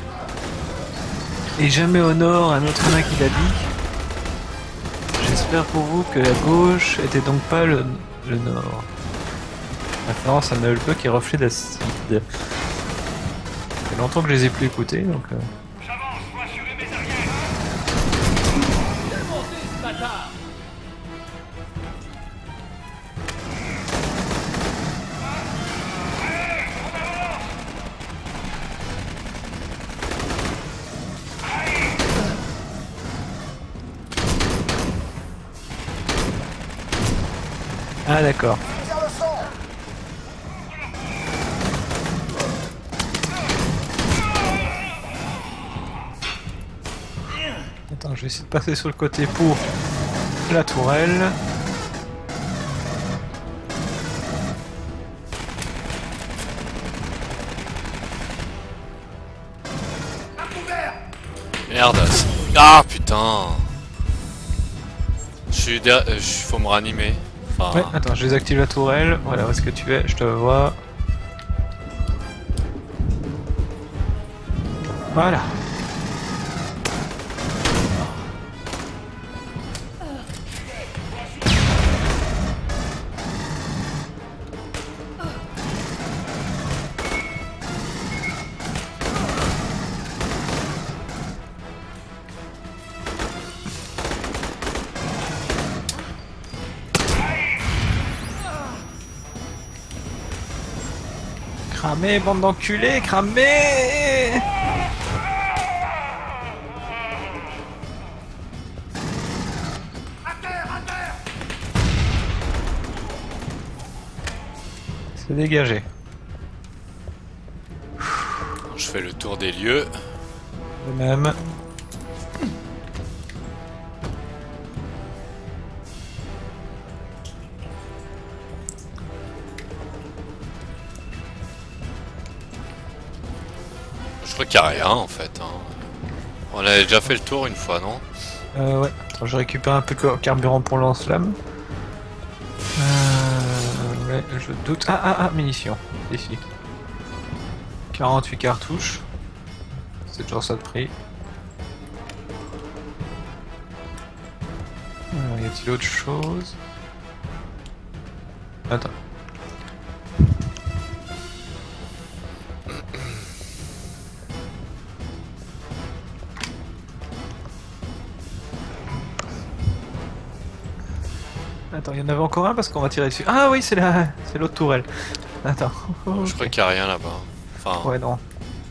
Et jamais au nord, un autre nain qui l'a dit. J'espère pour vous que la gauche était donc pas le, le nord. Référence à Nulpe qui est reflet d'acide. Ça fait longtemps que je les ai plus écoutés donc. Euh... J'avance, faut assurer mes arrières. Démontez ce bâtard. Ah d'accord. Attends, je vais essayer de passer sur le côté pour la tourelle. Merde. Ah putain. Je suis derrière. euh, Faut me ranimer. Enfin. Ouais, attends, je désactive la tourelle. Voilà, où est-ce que tu es? Je te vois. Voilà. Cramé, bande d'enculés, cramé! C'est dégagé. Je fais le tour des lieux. De même. Je crois qu'il n'y a rien en fait. Hein. On avait déjà fait le tour une fois, non? Euh, ouais. Attends, je récupère un peu de carburant pour lance-flamme. Euh, ouais, je doute. Ah, ah, ah, munitions. Ici. quarante-huit cartouches. C'est toujours ça de prix. Alors, y a-t-il autre chose? Attends. Attends, il y en avait encore un parce qu'on va tirer dessus. Ah oui, c'est la... c'est l'autre tourelle. Attends. Okay. Je crois qu'il n'y a rien là-bas. Enfin... Ouais, non.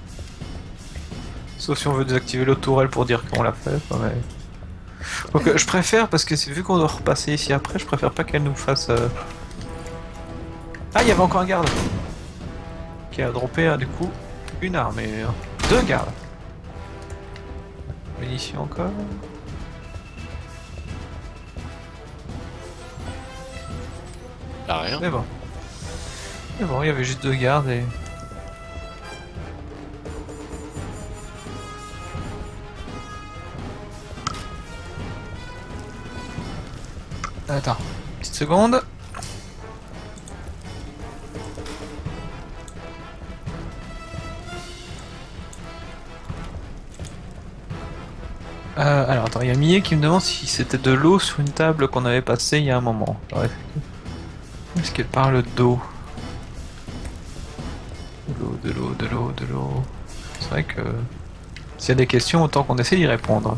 Sauf si on veut désactiver l'autre tourelle pour dire qu'on l'a fait. Ouais. Donc euh, je préfère, parce que vu qu'on doit repasser ici après, je préfère pas qu'elle nous fasse... Euh... Ah, il y avait encore un garde qui a droppé euh, du coup une armure. Deux gardes. Munitions encore. Y'a rien. Mais bon. Mais bon, il y avait juste deux gardes et... Attends, petite seconde. Euh, alors attends, il y a Millet qui me demande si c'était de l'eau sur une table qu'on avait passée il y a un moment. Ouais. Est-ce qu'elle parle d'eau? De l'eau, de l'eau, de l'eau, de l'eau. C'est vrai que s'il y a des questions, autant qu'on essaie d'y répondre.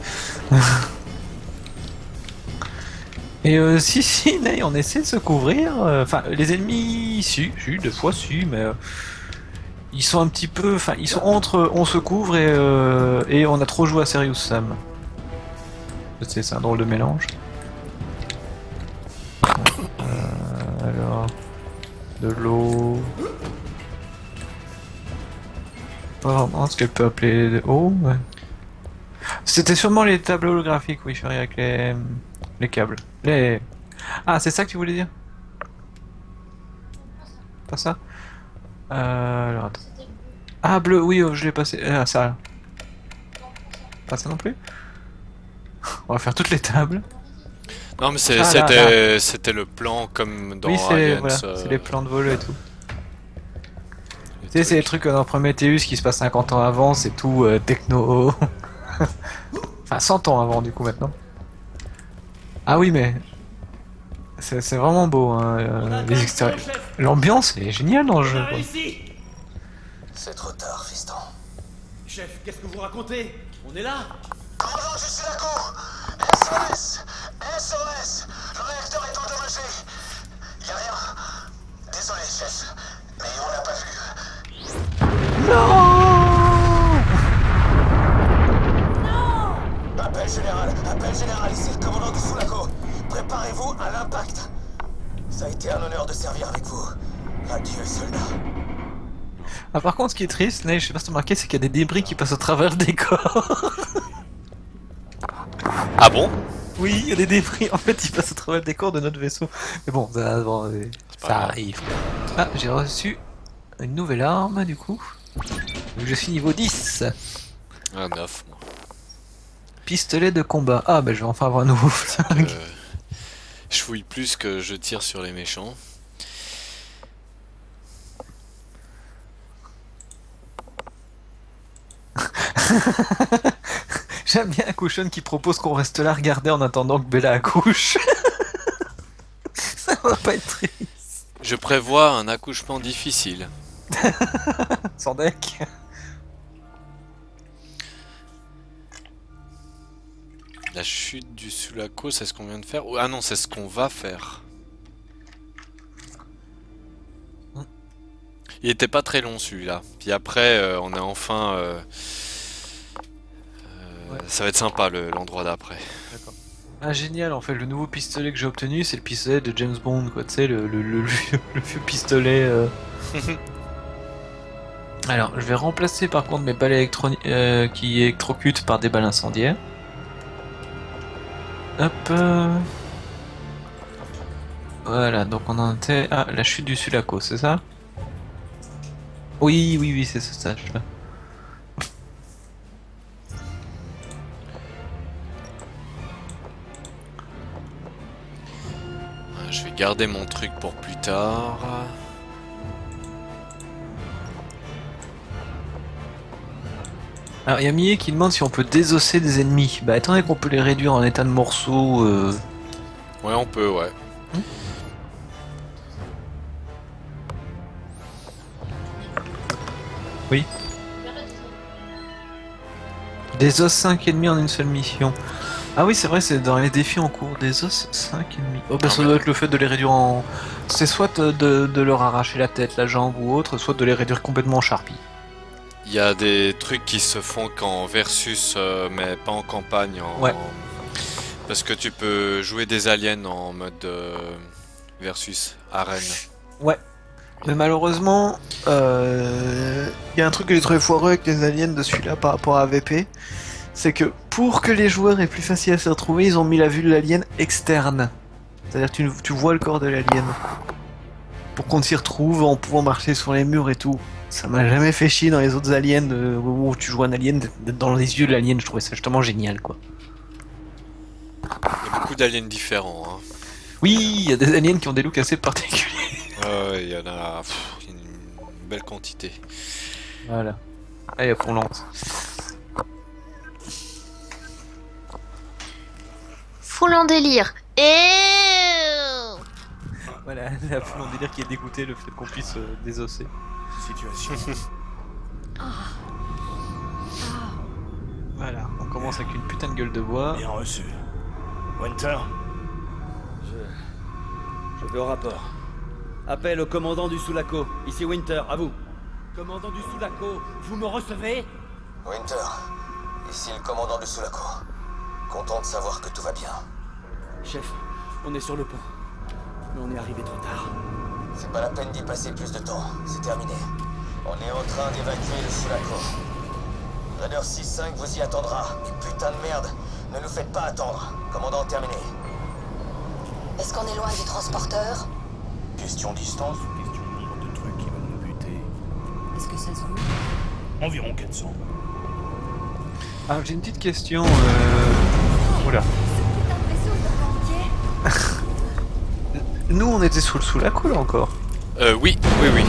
Et euh, si, si, Ney, on essaie de se couvrir. Enfin, euh, les ennemis, si, si, des fois, si, mais euh, ils sont un petit peu. Enfin, ils sont entre on se couvre et, euh, et on a trop joué à Serious Sam. C'est un drôle de mélange. Euh, alors. De l'eau. Pas vraiment ce qu'elle peut appeler de eau, ouais. C'était sûrement les tableaux holographiques, oui, chérie, avec les. Les câbles. Les... Ah, c'est ça que tu voulais dire? Pas ça? Euh... Alors, attends. Ah, bleu, oui, oh, je l'ai passé. Ah, ça. Pas ça non plus? On va faire toutes les tables. Non, mais c'était ah, c'était le plan comme dans oui, c'est voilà, euh... les plans de vol et tout. Tu sais, c'est les trucs dans Prometheus qui se passent cinquante ans avant, c'est tout euh, techno. Enfin, cent ans avant, du coup, maintenant. Ah oui, mais c'est vraiment beau, hein, euh, les extérieurs. L'ambiance est géniale dans le jeu. C'est trop tard, fiston. Chef, qu'est-ce que vous racontez? On est là? Commandant, je suis à coup. S O S, S O S. Le réacteur est endommagé. Y'a rien. Désolé, chef, mais on l'a pas vu. Non. Appel général, appel général, ici le commandant de Sulaco. Préparez-vous à l'impact. Ça a été un honneur de servir avec vous. Adieu, soldats. Ah, par contre, ce qui est triste, Ney, je sais pas si t'as remarqué, c'est qu'il y a des débris qui passent au travers le décor. Ah bon? Oui, il y a des débris, en fait, ils passent au travers le décor de notre vaisseau. Mais bon, ça, bon, ça arrive. Ah, j'ai reçu une nouvelle arme, du coup. Donc je suis niveau dix. Ah, neuf, moi. Pistolet de combat. Ah, bah je vais enfin avoir un nouveau flingue. Euh, je fouille plus que je tire sur les méchants. J'aime bien Caution qui propose qu'on reste là regarder en attendant que Bella accouche. Ça va pas être triste. Je prévois un accouchement difficile. Sans deck. La chute du Sulaco, c'est ce qu'on vient de faire? Ah non, c'est ce qu'on va faire. Il était pas très long celui-là. Puis après, euh, on a enfin... Euh... Euh, ouais. Ça va être sympa l'endroit d'après. D'accord. Ah génial, en fait, le nouveau pistolet que j'ai obtenu, c'est le pistolet de James Bond, quoi. Tu sais, le, le, le, le, vieux, le vieux pistolet... Euh... Alors, je vais remplacer par contre mes balles électroniques euh, qui électrocutent par des balles incendiaires. Hop. Euh... Voilà, donc on en était... Ah, la chute du Sulaco, c'est ça? Oui, oui, oui, c'est ce stage là. vais garder mon truc pour plus tard. Alors, il y a Millet qui demande si on peut désosser des ennemis. Bah, étant donné qu'on peut les réduire en état de morceaux. Euh... Ouais, on peut, ouais. Hmm oui. Désosse cinq ennemis en une seule mission. Ah oui, c'est vrai, c'est dans les défis en cours. Désosse cinq ennemis. Oh, bah, ça doit être le fait de les réduire en. C'est soit de, de, de leur arracher la tête, la jambe ou autre, soit de les réduire complètement en charpie. Il y a des trucs qui se font qu'en versus, euh, mais pas en campagne. En... Ouais. Parce que tu peux jouer des aliens en mode euh, versus arène. Ouais. Mais malheureusement, il euh, y a un truc que j'ai trouvé foireux avec les aliens de celui-là par rapport à A V P. C'est que pour que les joueurs aient plus facile à se retrouver, ils ont mis la vue de l'alien externe. C'est-à-dire que tu, tu vois le corps de l'alien. Pour qu'on s'y retrouve en pouvant marcher sur les murs et tout. Ça m'a jamais fait chier dans les autres aliens de... où tu joues un alien d'être dans les yeux de l'alien. Je trouvais ça justement génial, quoi. Il y a beaucoup d'aliens différents. Hein. Oui, il y a des aliens qui ont des looks assez particuliers. Ouais, il y en a pff, une belle quantité. Voilà. Allez, hop, on lance. Full en délire. Et voilà, la foule en délire qui est dégoûtée le fait qu'on puisse euh, désosser. Situation. Voilà, on commence avec une putain de gueule de bois. Bien reçu. Winter. Je... Je vais au rapport. Appel au commandant du Sulaco. Ici Winter, à vous. Commandant du Sulaco, vous me recevez? Winter, ici le commandant du Sulaco. Content de savoir que tout va bien. Chef, on est sur le pont. Mais on est arrivé trop tard. C'est pas la peine d'y passer plus de temps, c'est terminé. On est en train d'évacuer le Sulaco. Raider six cinq vous y attendra. Et putain de merde, ne nous faites pas attendre. Commandant terminé. Est-ce qu'on est loin du transporteur? Question distance ou question nombre de trucs qui veulent nous buter? Est-ce que ça se voit? Environ quatre cents. Ah, j'ai une petite question. Euh... Oula. Putain de vaisseau, il est entier. Nous, on était sous le sous la coule encore. Euh, oui, oui, oui.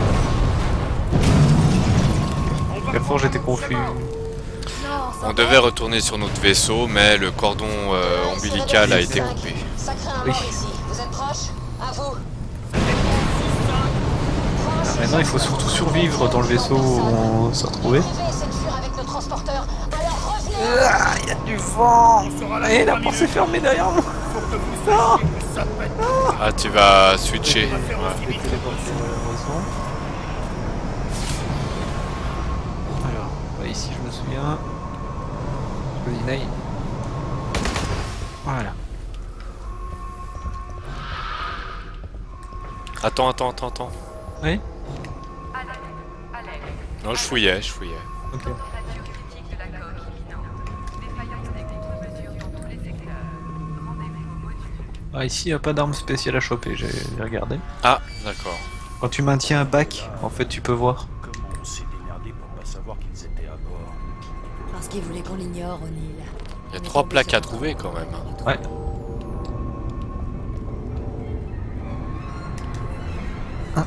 Quelquefois, j'étais confus. On devait retourner sur notre vaisseau, mais le cordon euh, ombilical a été coupé. Ça crée un Oui. mort ici. Vous êtes proche? À vous. Ah, maintenant, il faut surtout survivre dans le vaisseau où on se retrouvait. Arrivez, c'est de fuir avec le transporteur. Alors revenez. Ah, il y a du vent. Et la porte s'est fermée derrière moi. Non. Ah, tu vas switcher. Ouais. Alors, bah, ici, je me souviens. Je me dis Ney. Voilà. Attends, attends, attends, attends. Oui. Non, je fouillais, je fouillais. Ok. Ah, ici, il n'y a pas d'arme spéciale à choper, j'ai j'ai regardé. Ah, d'accord. Quand tu maintiens un bac, en fait, tu peux voir. Comment on s'est démerdé pour pas savoir qu'ils étaient à bord? Parce qu'il voulait qu'on l'ignore, O'Neill. Il y a trois plaques à trouver quand même. Ouais. Ah.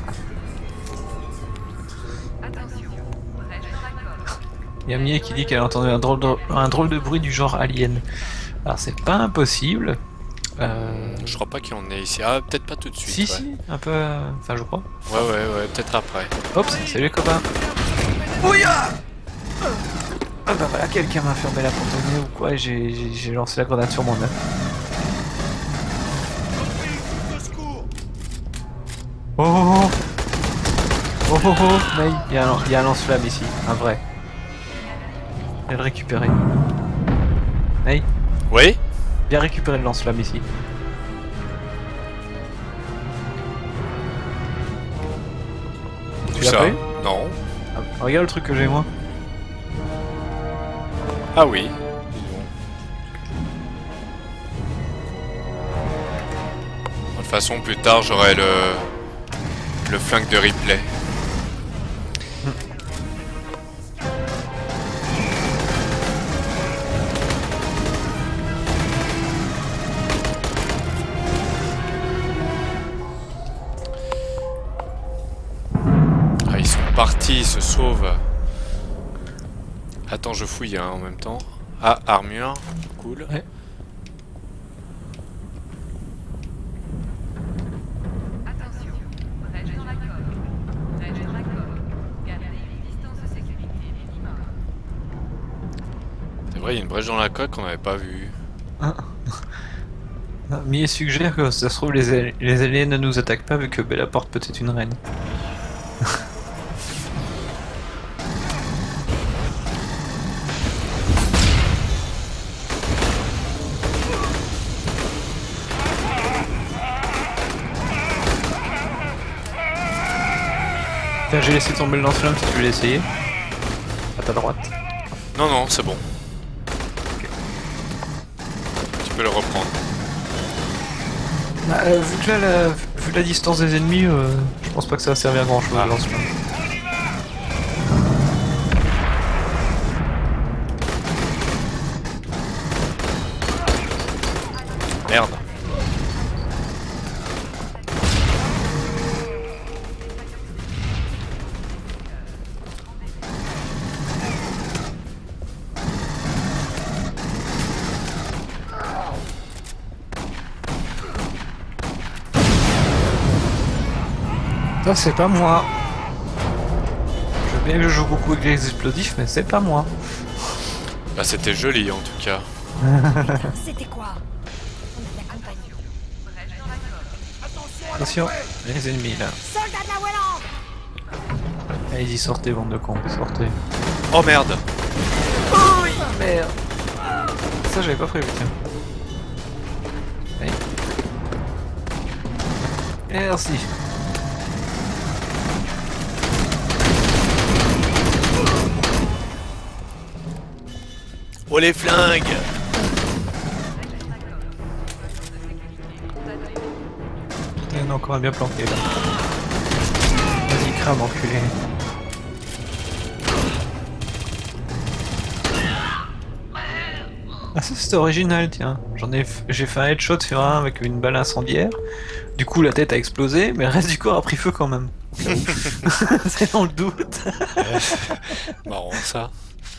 Il y a Mie qui dit qu'elle a entendu un drôle, de, un drôle de bruit du genre alien. Alors c'est pas impossible. Euh... Je crois pas qu'il en ait ici. Ah, peut-être pas tout de suite. Si, ouais. si, un peu. euh, Enfin, je crois. Ouais, ouais, ouais, peut-être après. Hop, salut les copains. Ouya. Ah bah voilà, quelqu'un m'a fermé la porte au nez ou quoi, et j'ai- j'ai j'ai lancé la grenade sur mon œuf. Oh oh oh oh oh oh May, il y a un, il y a un lance-flamme ici, un vrai. Viens le récupérer. May, Oui? viens récupérer le lance-flamme ici. Où Tu l'as ça? pris? Non. Ah, regarde le truc que j'ai moi. Ah oui. De toute façon, plus tard, j'aurai le le flingue de replay. Misty se sauve. Attends, je fouille hein, en même temps. Ah, armure, cool. Ouais. Attention, brèche dans la coque. Brèche dans la coque. Gardez une distance de sécurité minimum. C'est vrai, il y a une brèche dans la coque qu'on n'avait pas vue. Ah. Ah, Millie suggère que ça se trouve les, al- les aliens ne nous attaquent pas vu que Bella porte peut-être une reine. Tiens, j'ai laissé tomber le lance-flamme si tu veux l'essayer. À ta droite. Non, non, c'est bon. Tu peux le reprendre. Bah, euh, vu, que là, la, vu la distance des ennemis, euh, je pense pas que ça va servir à grand chose. Ah. Le lance-flamme. Merde. Ça c'est pas moi. Je veux bien que je joue beaucoup avec les explosifs, mais c'est pas moi. Bah, c'était joli en tout cas. C'était quoi? On a de la compagnie. Brèche dans la coque. Attention, les ennemis là. Soldat de la Welland! Allez-y, sortez, bande de cons, sortez. Oh merde. Oh merde. Ça j'avais pas prévu, tiens. Allez. Merci. Oh les flingues. Il y en a encore un bien planqué là. Vas-y, crame, enculé. Ah ça c'était original, tiens. J'en ai, f- j'ai fait un headshot sur un avec une balle incendiaire. Du coup la tête a explosé, mais le reste du corps a pris feu quand même. C'est dans le doute. Marrant ça.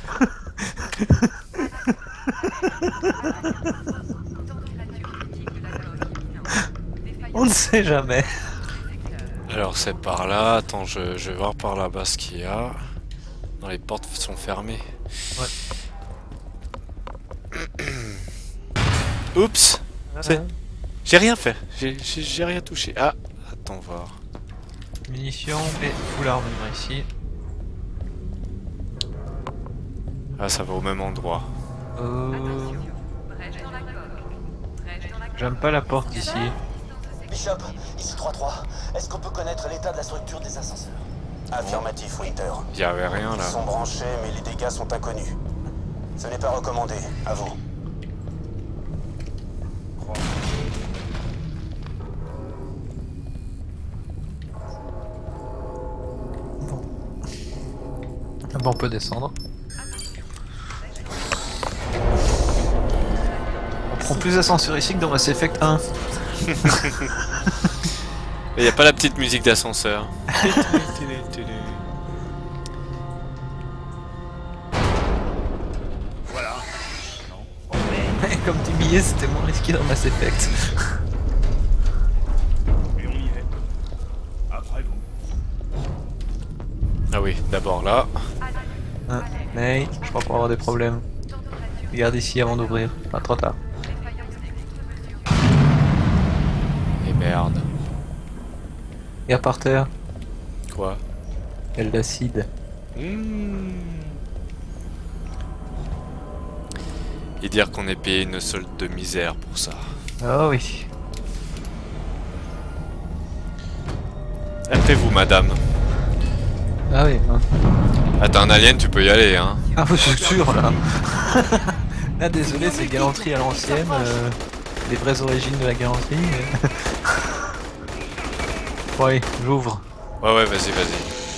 On ne sait jamais. Alors c'est par là. Attends, je, je vais voir par là-bas ce qu'il y a. Non, les portes sont fermées. Ouais. Oups. C'est- J'ai rien fait. J'ai- J'ai j'ai rien touché. Ah, attends voir. Munitions et full armure ici. Ah, ça va au même endroit. Euh... Brèche dans la coque. Brèche dans la coque. J'aime pas la porte ici. Bishop, ici trois trois. Est-ce qu'on peut connaître l'état de la structure des ascenseurs? Affirmatif, Winter. Il y avait rien Ils là. sont branchés, mais les dégâts sont inconnus. Ce n'est pas recommandé. À vous. Ah bon, on peut descendre. On prend plus d'ascenseur ici que dans Mass Effect un. Il n'y a pas la petite musique d'ascenseur. Voilà. Comme dit Millie, c'était moins risqué dans Mass Effect. Et on y est. Après vous. Ah oui, d'abord là. Hein, mais je crois qu'on va avoir des problèmes. Regarde ici avant d'ouvrir. Pas trop tard. Et merde. Regarde par terre. Quoi? Il y a de l'acide. Mmh. Et dire qu'on est payé une solde de misère pour ça. Ah oui. Appelez-vous, madame. Ah oui. Hein. Ah, t'es un alien, tu peux y aller, hein. Ah, c'est sûr là. Là, désolé, c'est galanterie à l'ancienne. Euh, les vraies origines de la galanterie. mais- Bon, allez, j'ouvre. Ouais, ouais, vas-y, vas-y.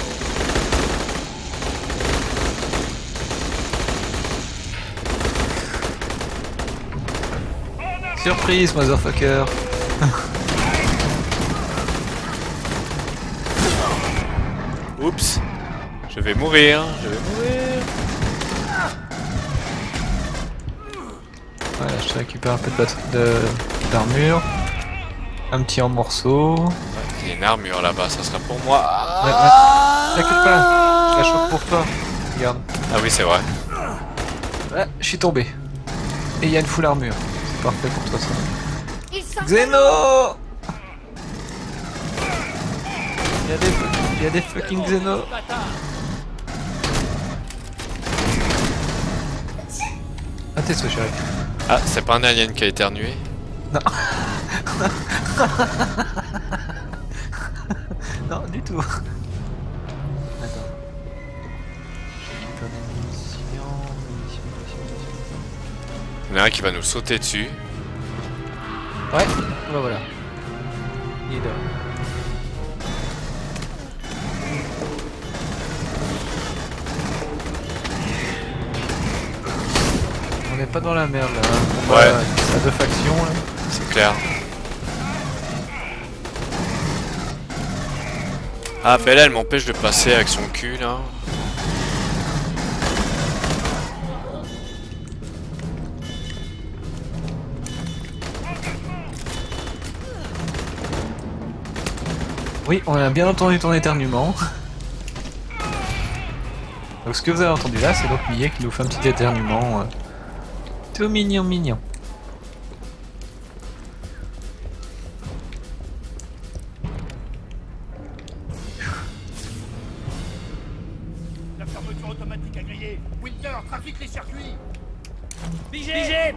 Surprise, motherfucker. Oups. Je vais mourir, je vais mourir. Voilà, je récupère un peu de batterie de d'armure. Un petit en morceaux. Ouais, il y a une armure là-bas, ça sera pour moi. Ah t'inquiète pas, je la chope pour toi. Regarde. Ah oui, c'est vrai. Ouais, je suis tombé. Et il y a une full armure. C'est parfait pour toi ça. Xeno! Il y a des, il y a des fucking Xeno. Ah t'es ce chéri. Ah, c'est pas un alien qui a éternué? Non. Non, du tout. Attends. Il y en a un qui va nous sauter dessus. Ouais, bah voilà. Il est là. On n'est pas dans la merde là. On ouais. À deux factions là. C'est clair. Ah, mais là, elle m'empêche de passer avec son cul là. Oui, on a bien entendu ton éternuement. Donc ce que vous avez entendu là, c'est donc Millet qui nous fait un petit éternuement. Euh, tout mignon mignon. La fermeture automatique a grillé. Winter, trafique les circuits. Pigé, Pigé.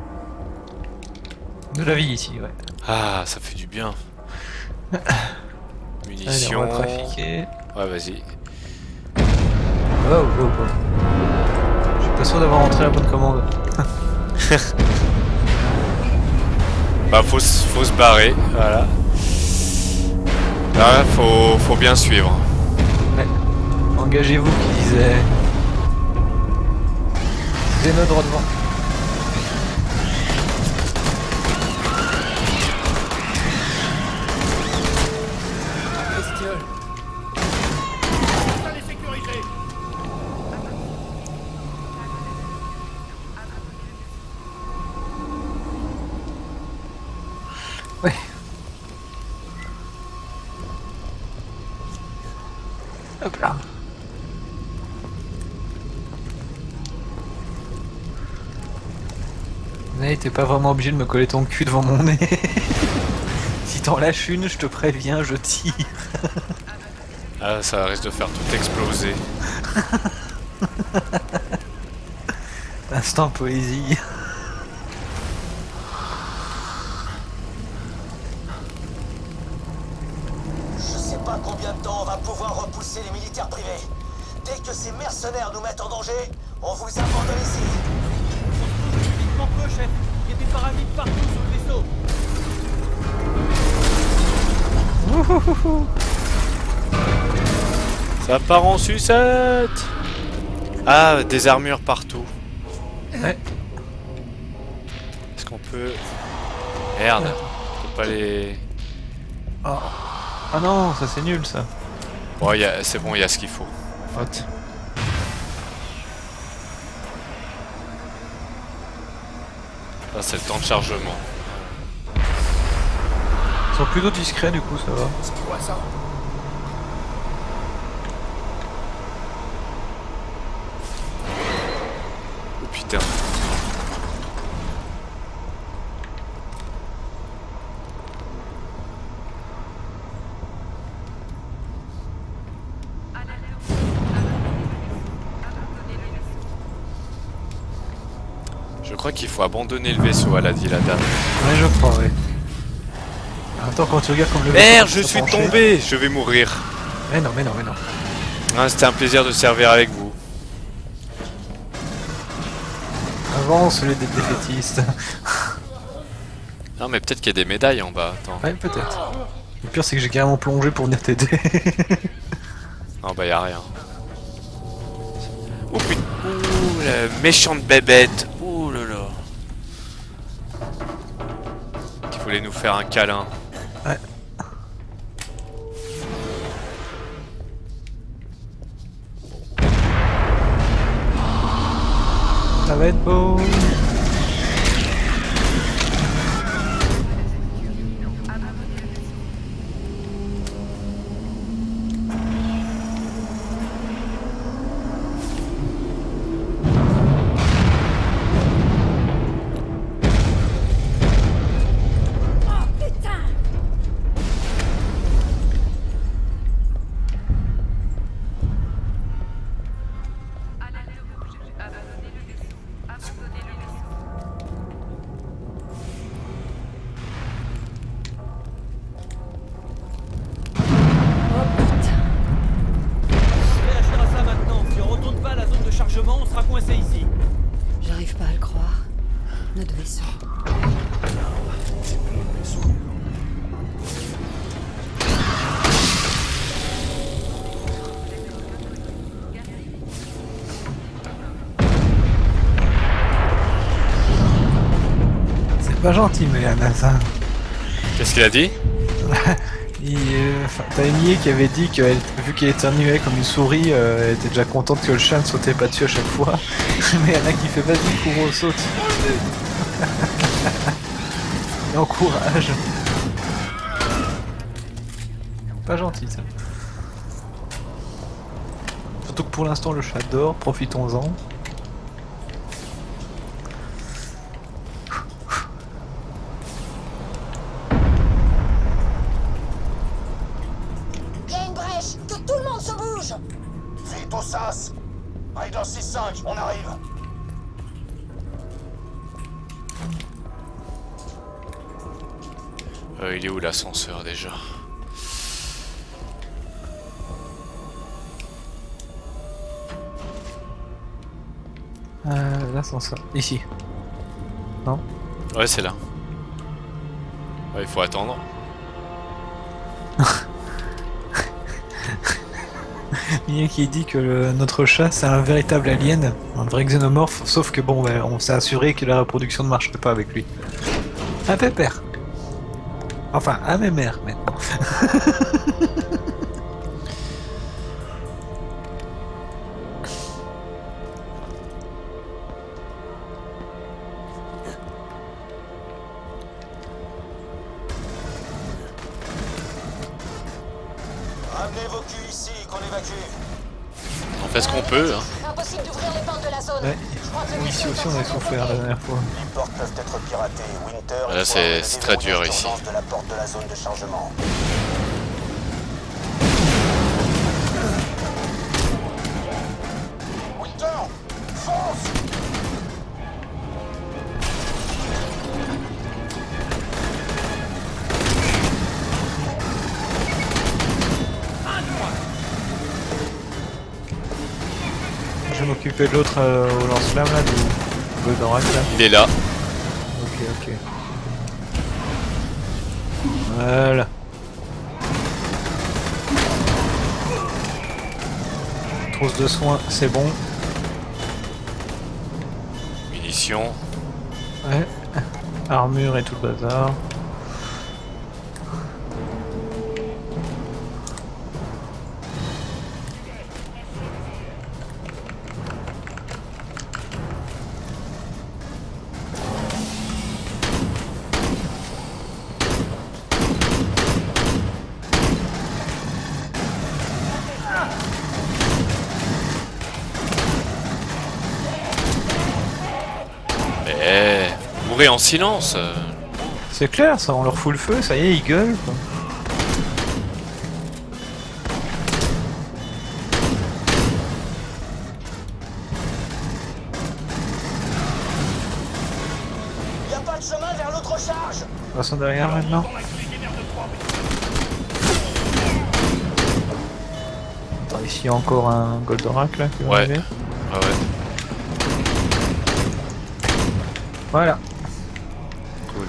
De la vie ici, ouais. Ah, ça fait du bien. Munitions. Allez, on va trafiquer. Ouais, vas-y. Oh, oh, oh. Je suis pas sûr d'avoir rentré la bonne commande. Bah, faut, faut se barrer, voilà. Là, faut, faut bien suivre. Ouais. Engagez-vous qui disait. Xeno droit devant. Ouais. Hop là. Mais t'es pas vraiment obligé de me coller ton cul devant mon nez. Si t'en lâches une, je te préviens, je tire. Ah, ça risque de faire tout exploser. Instant poésie. Je sais pas combien de temps on va pouvoir repousser les militaires privés. Dès que ces mercenaires nous mettent en danger, on vous abandonne ici. Uniquement peu, chef. Il y a des parasites partout sur le vaisseau. Ça part en sucette. Ah, des armures partout. Ouais. Est-ce qu'on peut... Merde. On peut pas les... Oh. Ah non, ça c'est nul ça. Bon, c'est bon, il y a ce qu'il faut. What? Ah, c'est le temps de chargement. Ils sont plutôt discrets du coup, ça va. C'est quoi ça? Oh putain. Je crois qu'il faut abandonner le vaisseau, elle a dit la dame. Ouais, je crois, ouais. Attends, quand tu regardes comme le Merde, je suis tombé, je vais mourir. Mais non, mais non, mais non. Ah, c'était un plaisir de servir avec vous. Avance, les défaitistes. Non, mais peut-être qu'il y a des médailles en bas, attends. Ouais, peut-être. Le pire, c'est que j'ai carrément plongé pour venir t'aider. Non, bah y'a rien. Oh putain, ouh, la méchante bébête. Ouh là là. Qui voulait nous faire un câlin. Ouais. Ça va être beau. On sera coincé ici. J'arrive pas à le croire. Notre vaisseau. C'est pas gentil, mais la NASA. Qu'est-ce qu'il a dit? Il, euh, T'as Emilie qui avait dit que elle, vu qu'elle éternuait comme une souris, euh, elle était déjà contente que le chat ne sautait pas dessus à chaque fois. Mais il y en a qui fait vas-y, cours, saute. Et encourage. Pas gentil ça. Surtout que pour l'instant le chat dort, profitons-en. Raider six cinq, on arrive. Euh, il est où l'ascenseur déjà? Euh, l'ascenseur, ici. Non? Ouais, c'est là. Ouais, il faut attendre. Mia qui dit que le, notre chat c'est un véritable alien, un vrai xénomorphe, sauf que bon, bah, on s'est assuré que la reproduction ne marcherait pas avec lui. Un pépère. Enfin, un mémère maintenant. Ramenez vos culs ici, qu'on évacue. On fait ce qu'on peut. Hein. Impossible d'ouvrir les portes de la zone. Ouais. Oui, ici aussi on a souffert la dernière fois. Les portes peuvent être piratées. Winter, Là, c'est très dur ici. de la porte de la zone de chargement. Winter, fonce! Je vais m'occuper de l'autre euh, au lance-flamme là, du Goldorak là. Il est là. Ok, ok. Voilà. Trousse de soins, c'est bon. Munitions. Ouais. Armure et tout le bazar. Mais mourrez en silence. C'est clair, ça, on leur fout le feu, ça y est, ils gueulent quoi. Y a pas de chemin vers l'autre charge. Passons derrière maintenant. Attends, ici il y a encore un Goldorak là qui va Ouais. arriver. Ah ouais. Voilà. Cool.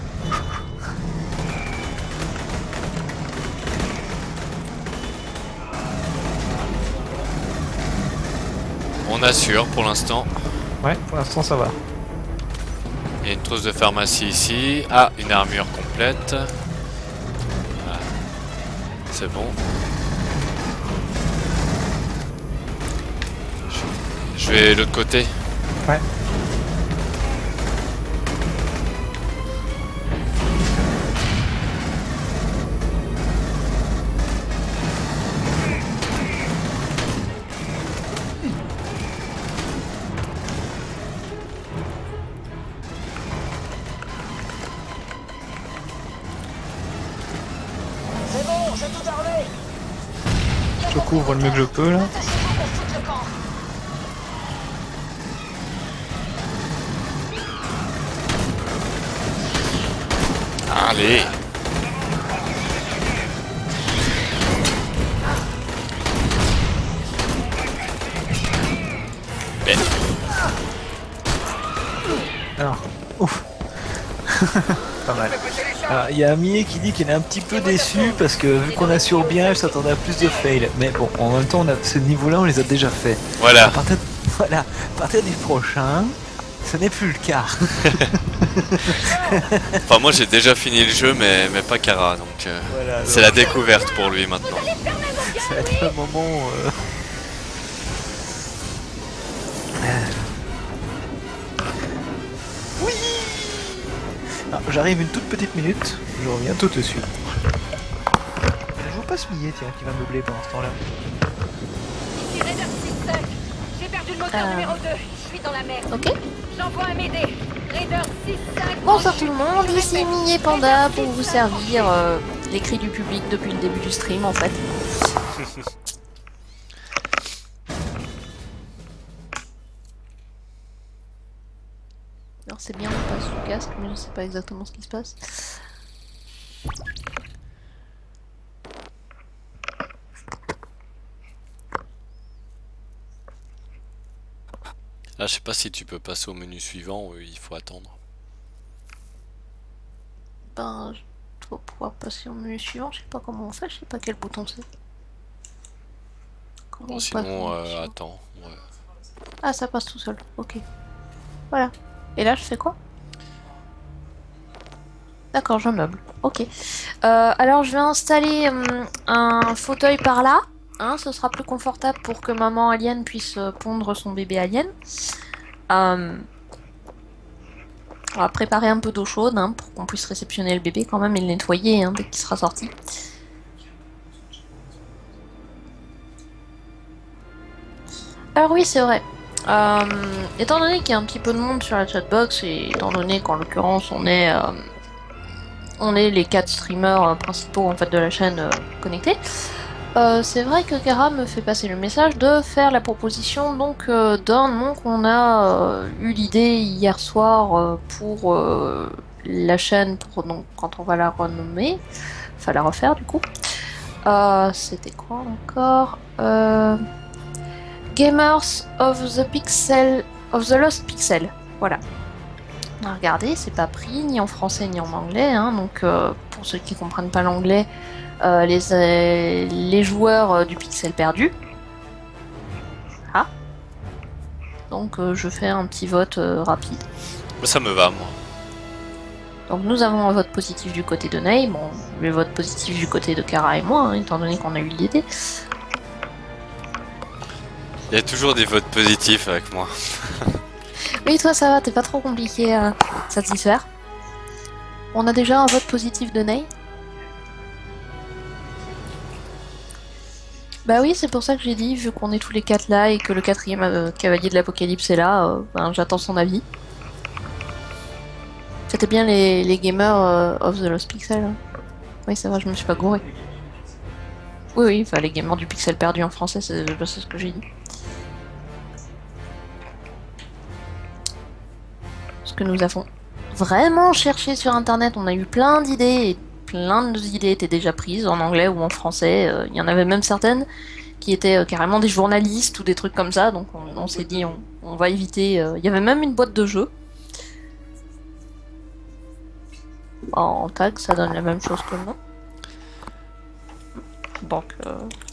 On assure pour l'instant. Ouais, pour l'instant ça va. Il y a une trousse de pharmacie ici. Ah, une armure complète. Voilà. C'est bon. Je- Je vais de l'autre côté. Ouais. couvre le mieux que je peux là. Allez. Ben. Alors, ouf. Pas mal. Alors, il y a Amie qui dit qu'elle est un petit peu déçue parce que vu qu'on assure bien, elle s'attendait à plus de fails. Mais bon, en même temps, on a ce niveau-là, on les a déjà fait. Voilà. À partir, de... voilà. À partir du prochain, ce n'est plus le cas. Enfin, moi j'ai déjà fini le jeu, mais, mais pas Kara, donc euh, voilà, c'est la découverte pour lui maintenant. Ça va être un moment. Euh... Oui. J'arrive une toute petite minute, je reviens tout de suite. Je vois pas ce billet, tiens, qui va meubler pendant ce temps-là. Ici Raider six cinq. J'ai perdu le moteur Euh. numéro deux. Je suis dans la merde. Ok. J'envoie un m'aider. Raider six cinq. Bonsoir tout le monde, ici Mi et Panda pour vous servir euh, les cris du public depuis le début du stream en fait. Alors c'est bien, on passe sous casque, mais je sais pas exactement ce qui se passe. Là, je sais pas si tu peux passer au menu suivant ou il faut attendre. Ben, je dois pouvoir passer au menu suivant, je sais pas comment on fait, je sais pas quel bouton c'est. Comment Bon, on passe au sinon, menu euh, suivant attends. Ouais. Ah, ça passe tout seul, ok. Voilà. Et là, je fais quoi? D'accord, je meuble. Ok. Euh, alors, je vais installer hum, un fauteuil par là. Hein, ce sera plus confortable pour que maman alien puisse euh, pondre son bébé alien. Euh, on va préparer un peu d'eau chaude hein, pour qu'on puisse réceptionner le bébé quand même et le nettoyer hein, dès qu'il sera sorti. Alors oui, c'est vrai. Euh, étant donné qu'il y a un petit peu de monde sur la chatbox et étant donné qu'en l'occurrence on est euh, on est les quatre streamers euh, principaux en fait de la chaîne euh, connectés, euh, c'est vrai que Kara me fait passer le message de faire la proposition donc euh, d'un nom qu'on a euh, eu l'idée hier soir euh, pour euh, la chaîne pour donc quand on va la renommer, enfin la refaire du coup. Euh, C'était quoi encore euh... Gamers of the Pixel, of the Lost Pixel, voilà. On a regardé, c'est pas pris ni en français ni en anglais, hein, donc euh, pour ceux qui comprennent pas l'anglais, euh, les, euh, les joueurs euh, du Pixel perdu. Ah. Donc euh, je fais un petit vote euh, rapide. Ça me va, moi. Donc nous avons un vote positif du côté de Ney, bon, le vote positif du côté de Kara et moi, hein, étant donné qu'on a eu l'idée. Il y a toujours des votes positifs avec moi. Oui, toi ça va, t'es pas trop compliqué à satisfaire. On a déjà un vote positif de Ney. Bah oui, c'est pour ça que j'ai dit, vu qu'on est tous les quatre là et que le quatrième euh, cavalier de l'apocalypse est là, euh, ben, j'attends son avis. C'était bien les, les gamers euh, of the Lost Pixel. Hein. Oui, ça va, je me suis pas gouré. Oui, oui, enfin les gamers du pixel perdu en français, c'est ce que j'ai dit. Ce que nous avons vraiment cherché sur internet, on a eu plein d'idées et plein d'idées étaient déjà prises en anglais ou en français. Il euh, y en avait même certaines qui étaient euh, carrément des journalistes ou des trucs comme ça, donc on, on s'est dit on, on va éviter. Il euh, y avait même une boîte de jeux. En tag, ça donne la même chose que le nom. Donc, euh...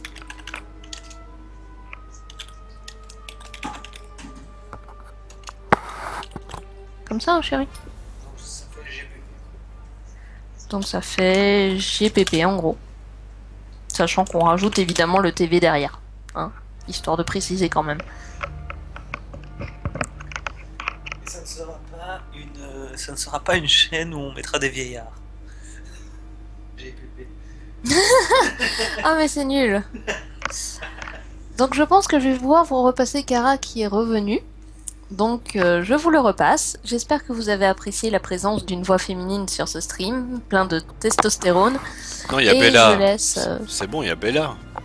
comme ça, hein, chérie. Donc ça fait G P P en gros. Sachant qu'on rajoute évidemment le T V derrière. Hein, histoire de préciser quand même. Et ça ne sera pas une, euh, ça ne sera pas une chaîne où on mettra des vieillards. G P P. Ah mais c'est nul. Donc je pense que je vais pouvoir vous repasser Kara qui est revenu. Donc euh, je vous le repasse. J'espère que vous avez apprécié la présence d'une voix féminine sur ce stream, plein de testostérone. Non, il y a Et Bella. je laisse, euh... C'est bon, il y a Bella.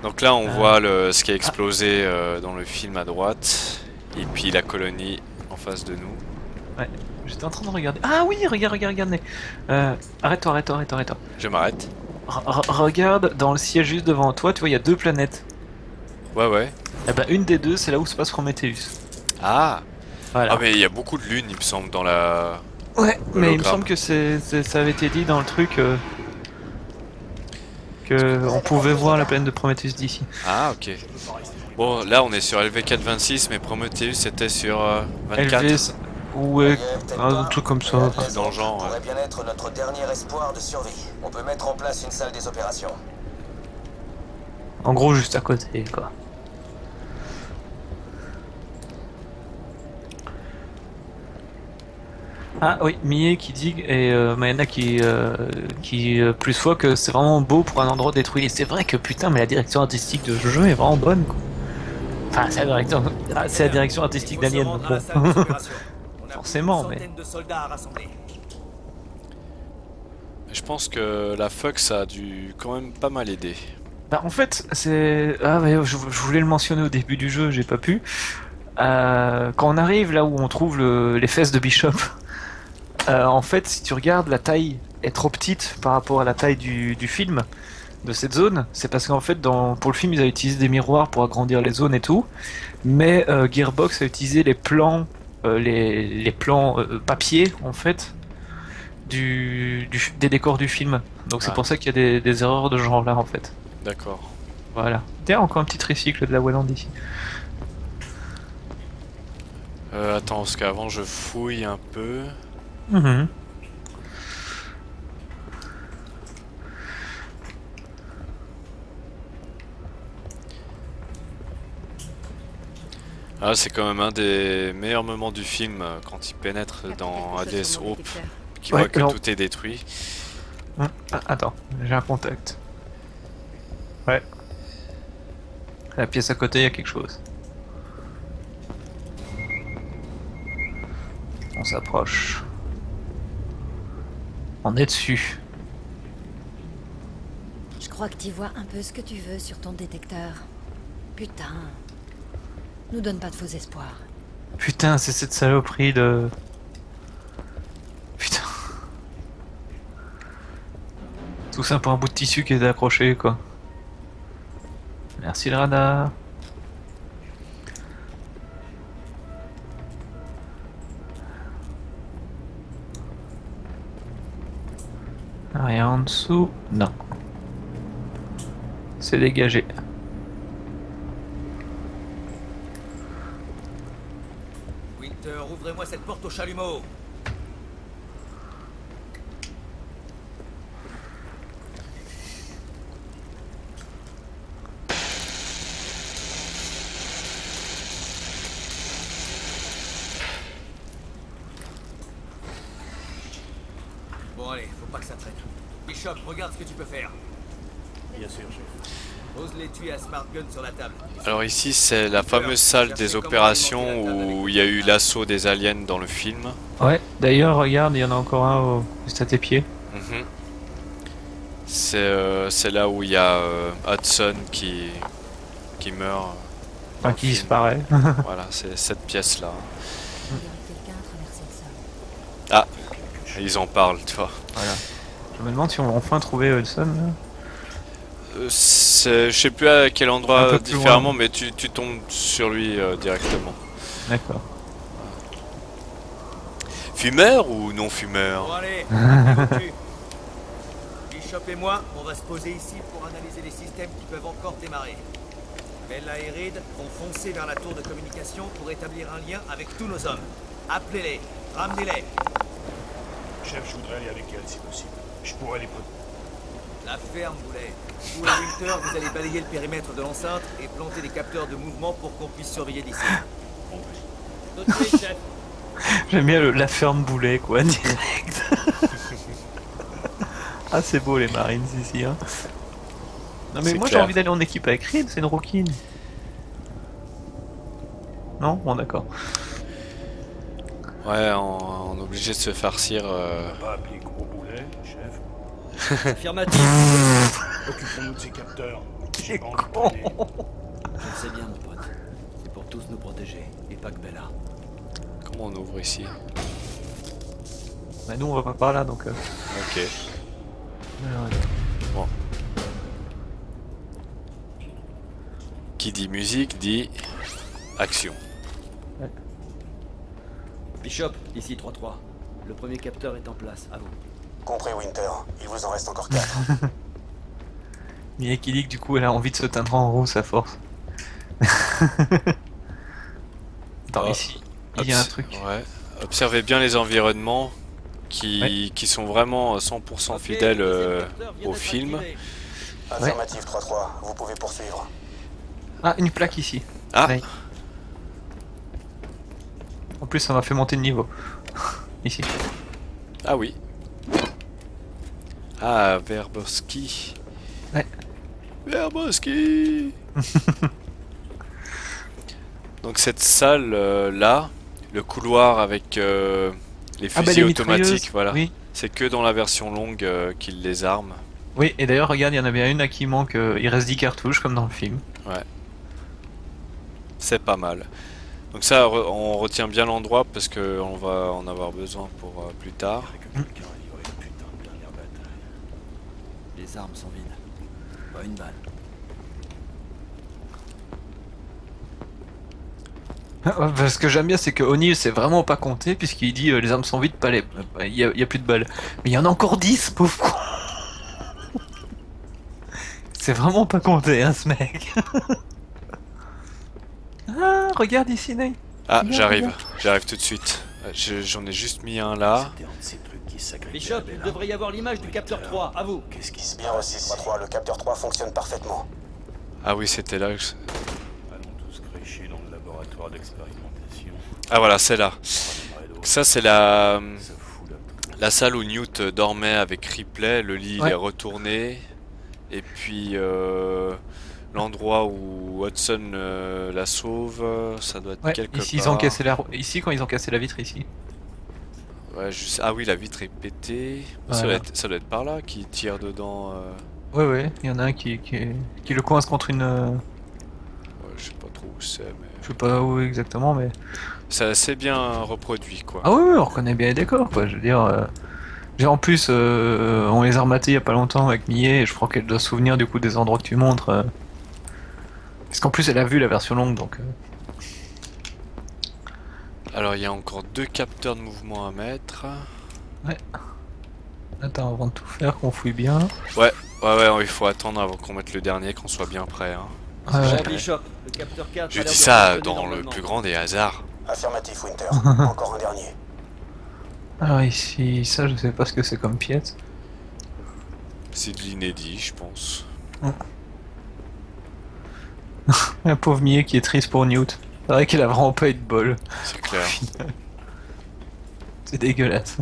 Donc là, on Ah. voit le, ce qui a explosé euh, dans le film à droite, et puis la colonie en face de nous. Ouais, j'étais en train de regarder. Ah oui, regarde, regarde, regarde. Euh, arrête-toi, arrête-toi, arrête-toi, arrête-toi. Je m'arrête. Re- re- regarde dans le ciel juste devant toi, tu vois, il y a deux planètes. Ouais, ouais. Eh ben, une des deux, c'est là où se passe Prometheus. Ah. Voilà. Ah, mais il y a beaucoup de lunes, il me semble, dans la. Ouais, mais il me hologramme. semble que c'est, c'est- ça avait été dit dans le truc euh, que on pouvait voir la planète de Prometheus d'ici. Ah, ok. Bon, là, on est sur L V quatre vingt-six, mais Prometheus c'était sur euh, vingt-quatre. L V, ouais, un truc comme ça. C'est dans le genre, pourrait ouais. bien être notre dernier espoir de survie. On peut mettre en place une salle des opérations. En gros, juste à côté, quoi. Ah oui, Mie qui dit, et euh, Mayana qui, euh, qui euh, plus fois que c'est vraiment beau pour un endroit détruit. Et c'est vrai que putain, mais la direction artistique de ce jeu est vraiment bonne, quoi. Enfin, c'est la direction, ah, c'est la direction artistique Il faut se d'Alien, rendre à bon. la salle des opérations. On a Forcément, une mais- centaine de soldats à rassembler. Je pense que la Fox a dû quand même pas mal aider. Bah en fait, c'est... Ah ouais, je, je voulais le mentionner au début du jeu, j'ai pas pu. Euh, quand on arrive là où on trouve le- les fesses de Bishop, euh, en fait, si tu regardes, la taille est trop petite par rapport à la taille du, du film, de cette zone. C'est parce qu'en fait, dans, pour le film, ils avaient utilisé des miroirs pour agrandir les zones et tout. Mais euh, Gearbox a utilisé les plans, euh, les, les plans euh, papier, en fait, du, du- des décors du film. Donc c'est Ah. pour ça qu'il y a des, des erreurs de ce genre là, en fait. D'accord. Voilà. Tiens, encore un petit tricycle de la Wayland ici. Euh, attends, parce qu'avant je fouille un peu. Mhm. Ah, c'est quand même un des meilleurs moments du film euh, quand il pénètre dans Capte quelque chose Hades sur mon Hope, détecteur. qui Ouais, voit que alors- tout est détruit. Hum, ah, attends, j'ai un contact. Ouais. La pièce à côté, il y a quelque chose. On s'approche. On est dessus. Je crois que tu vois un peu ce que tu veux sur ton détecteur. Putain. Nous donne pas de faux espoirs. Putain, c'est cette saloperie de... Putain. Tout ça pour un bout de tissu qui est accroché, quoi. Merci le radar. Rien en dessous? Non. C'est dégagé. Winter, ouvrez-moi cette porte au chalumeau. Bon allez, faut pas que ça traîne. Bishop, regarde ce que tu peux faire. Bien sûr, chef. Pose l'étui à Smart Gun sur la table. Alors ici, c'est la fameuse salle des opérations où il y a eu l'assaut des aliens dans le film. Ouais, d'ailleurs, regarde, il y en a encore un au... juste à tes pieds. Mhm. C'est euh, c'est là où il y a euh, Hudson qui, qui meurt. dans Enfin, le qui film. disparaît. Voilà, c'est cette pièce-là. Il y aurait quelqu'un à traverser le sol. Ah, ils en parlent, tu vois. Voilà. Je me demande si on va enfin trouver Hudson. Là. Euh, c'est- je sais plus à quel Un endroit peu plus différemment, loin. mais tu, tu tombes sur lui euh, directement. D'accord. Fumeur ou non Bon fumeur? allez, rappelez vos culs. Bishop et moi, on va se poser ici pour analyser les systèmes qui peuvent encore démarrer. Bella et Reed vont foncer vers la tour de communication pour établir un lien avec tous nos hommes. Appelez-les, ramenez-les. Chef, je voudrais aller avec elle si possible. Je pourrais les protéger. La ferme, Boulet. Vous et Winter, vous allez balayer le périmètre de l'enceinte et planter des capteurs de mouvement pour qu'on puisse surveiller d'ici. Tout de suite, chef. J'aime bien le, la ferme boulet, quoi, direct. Ah, c'est beau les Marines ici, hein. Non, mais C'est moi j'ai clair. envie d'aller en équipe avec Reed, c'est une Rookie. Non? Bon, d'accord. Ouais, on, on est obligé de se farcir. euh, Pas appeler gros boulet, chef. Affirmatif. Occupons-nous de ces capteurs. C'est con. Je le sais bien, mon pote. C'est pour tous nous protéger, et pas que Bella. Comment on ouvre ici? Bah nous on va pas par là donc... Euh... Ok. Alors, bon. Qui dit musique dit action. Ouais. Bishop, ici trois trois. Le premier capteur est en place, à vous. Compris, Winter. Il vous en reste encore quatre. Mia qui dit que du coup elle a envie de se teindre en rousse à force. Attends, Oh. ici, il y a un truc. Ouais. Observez bien les environnements qui, Ouais. qui sont vraiment cent pour cent fidèles euh, au film. Affirmative trois trois. Vous pouvez poursuivre. Ah, une plaque ici. Ah. Ouais. En plus ça m'a fait monter de niveau. Ici. Ah oui. Ah, Verboski. Ouais. Verboski. Donc cette salle euh, là, le couloir avec euh, les Ah fusils bah, les automatiques, mitrailleuses, voilà. oui. C'est que dans la version longue euh, qu'ils les arment. Oui, et d'ailleurs regarde, il y en a bien une là qui manque, euh, il reste dix cartouches comme dans le film. Ouais. C'est pas mal. Donc ça, re- on retient bien l'endroit parce que on va en avoir besoin pour euh, plus tard. Les armes sont vides. Pas une balle. Ah, ouais, ce que j'aime bien c'est que O'Neill c'est vraiment pas compté puisqu'il dit euh, les armes sont vides, pas les... bah, il y, a- il y a plus de balles. Mais il y en a encore dix, pauvre con. C'est vraiment pas compté hein ce mec. Ah, regarde ici, Ney. Ah, Regarde, j'arrive, regarde. j'arrive tout de suite. Euh, je- J'en ai juste mis un là. Bishop, il devrait y avoir l'image du capteur trois, à vous. Qu'est-ce qui se passe? Bien reçu, trois trois. Le capteur trois fonctionne parfaitement. Ah oui, c'était là. que je- Allons tous crécher dans le laboratoire d'expérimentation. Ah voilà, c'est là. Ça c'est la la salle où Newt dormait avec Ripley. Le lit il Ouais. est retourné. Et puis euh, l'endroit où Hudson euh, la sauve, ça doit être Ouais, quelque ici part. ils ont cassé la... ici quand ils ont cassé la vitre ici. Ouais, je sais- Ah oui, la vitre est pétée. Ça, Voilà. doit être... ça doit être par là qui tire dedans. euh, Ouais ouais, il y en a un qui, qui, qui le coince contre une... euh, ouais, je sais pas trop où c'est, mais Je sais pas où exactement mais... c'est assez bien reproduit quoi. Ah oui, oui, on reconnaît bien les décors quoi, je veux dire... euh, j'ai- En plus, euh, on les a rematés il y a pas longtemps avec Millet et je crois qu'elle doit se souvenir du coup des endroits que tu montres. euh. Parce qu'en plus elle a vu la version longue donc... euh. Alors il y a encore deux capteurs de mouvement à mettre. Ouais. Attends, avant de tout faire, qu'on fouille bien. Ouais, ouais, ouais, il faut attendre avant qu'on mette le dernier, qu'on soit bien prêt. Hein. Ouais, ouais. Bon, Bishop, le capteur quatre Je a l'air dis de ça fonctionner dans le normalement. plus grand des hasards. Affirmatif, Winter. Encore un dernier. Alors ici, ça je sais pas ce que c'est comme pièce. C'est de l'inédit, je pense. Un pauvre Millet qui est triste pour Newt. C'est vrai qu'il a vraiment pas eu de bol. C'est clair. C'est dégueulasse.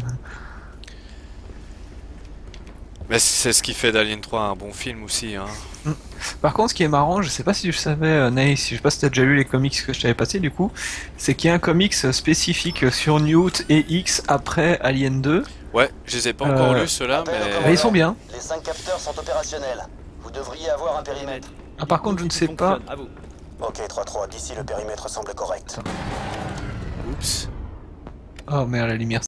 Mais c'est ce qui fait d'Alien trois un bon film aussi. Hein. Par contre, ce qui est marrant, je sais pas si je savais, euh, Ney, si je sais pas si t'as déjà lu les comics que je t'avais passé du coup, c'est qu'il y a un comics spécifique sur Newt et X après Alien deux. Ouais, je les ai pas encore Euh, lus ceux-là, mais. Bah, ils sont bien. Les cinq capteurs sont opérationnels. Vous devriez avoir un périmètre. Ah, par contre, je ne sais pas. À vous. Ok, trois trois. D'ici, le périmètre semble correct. Oups. Oh merde, la lumière.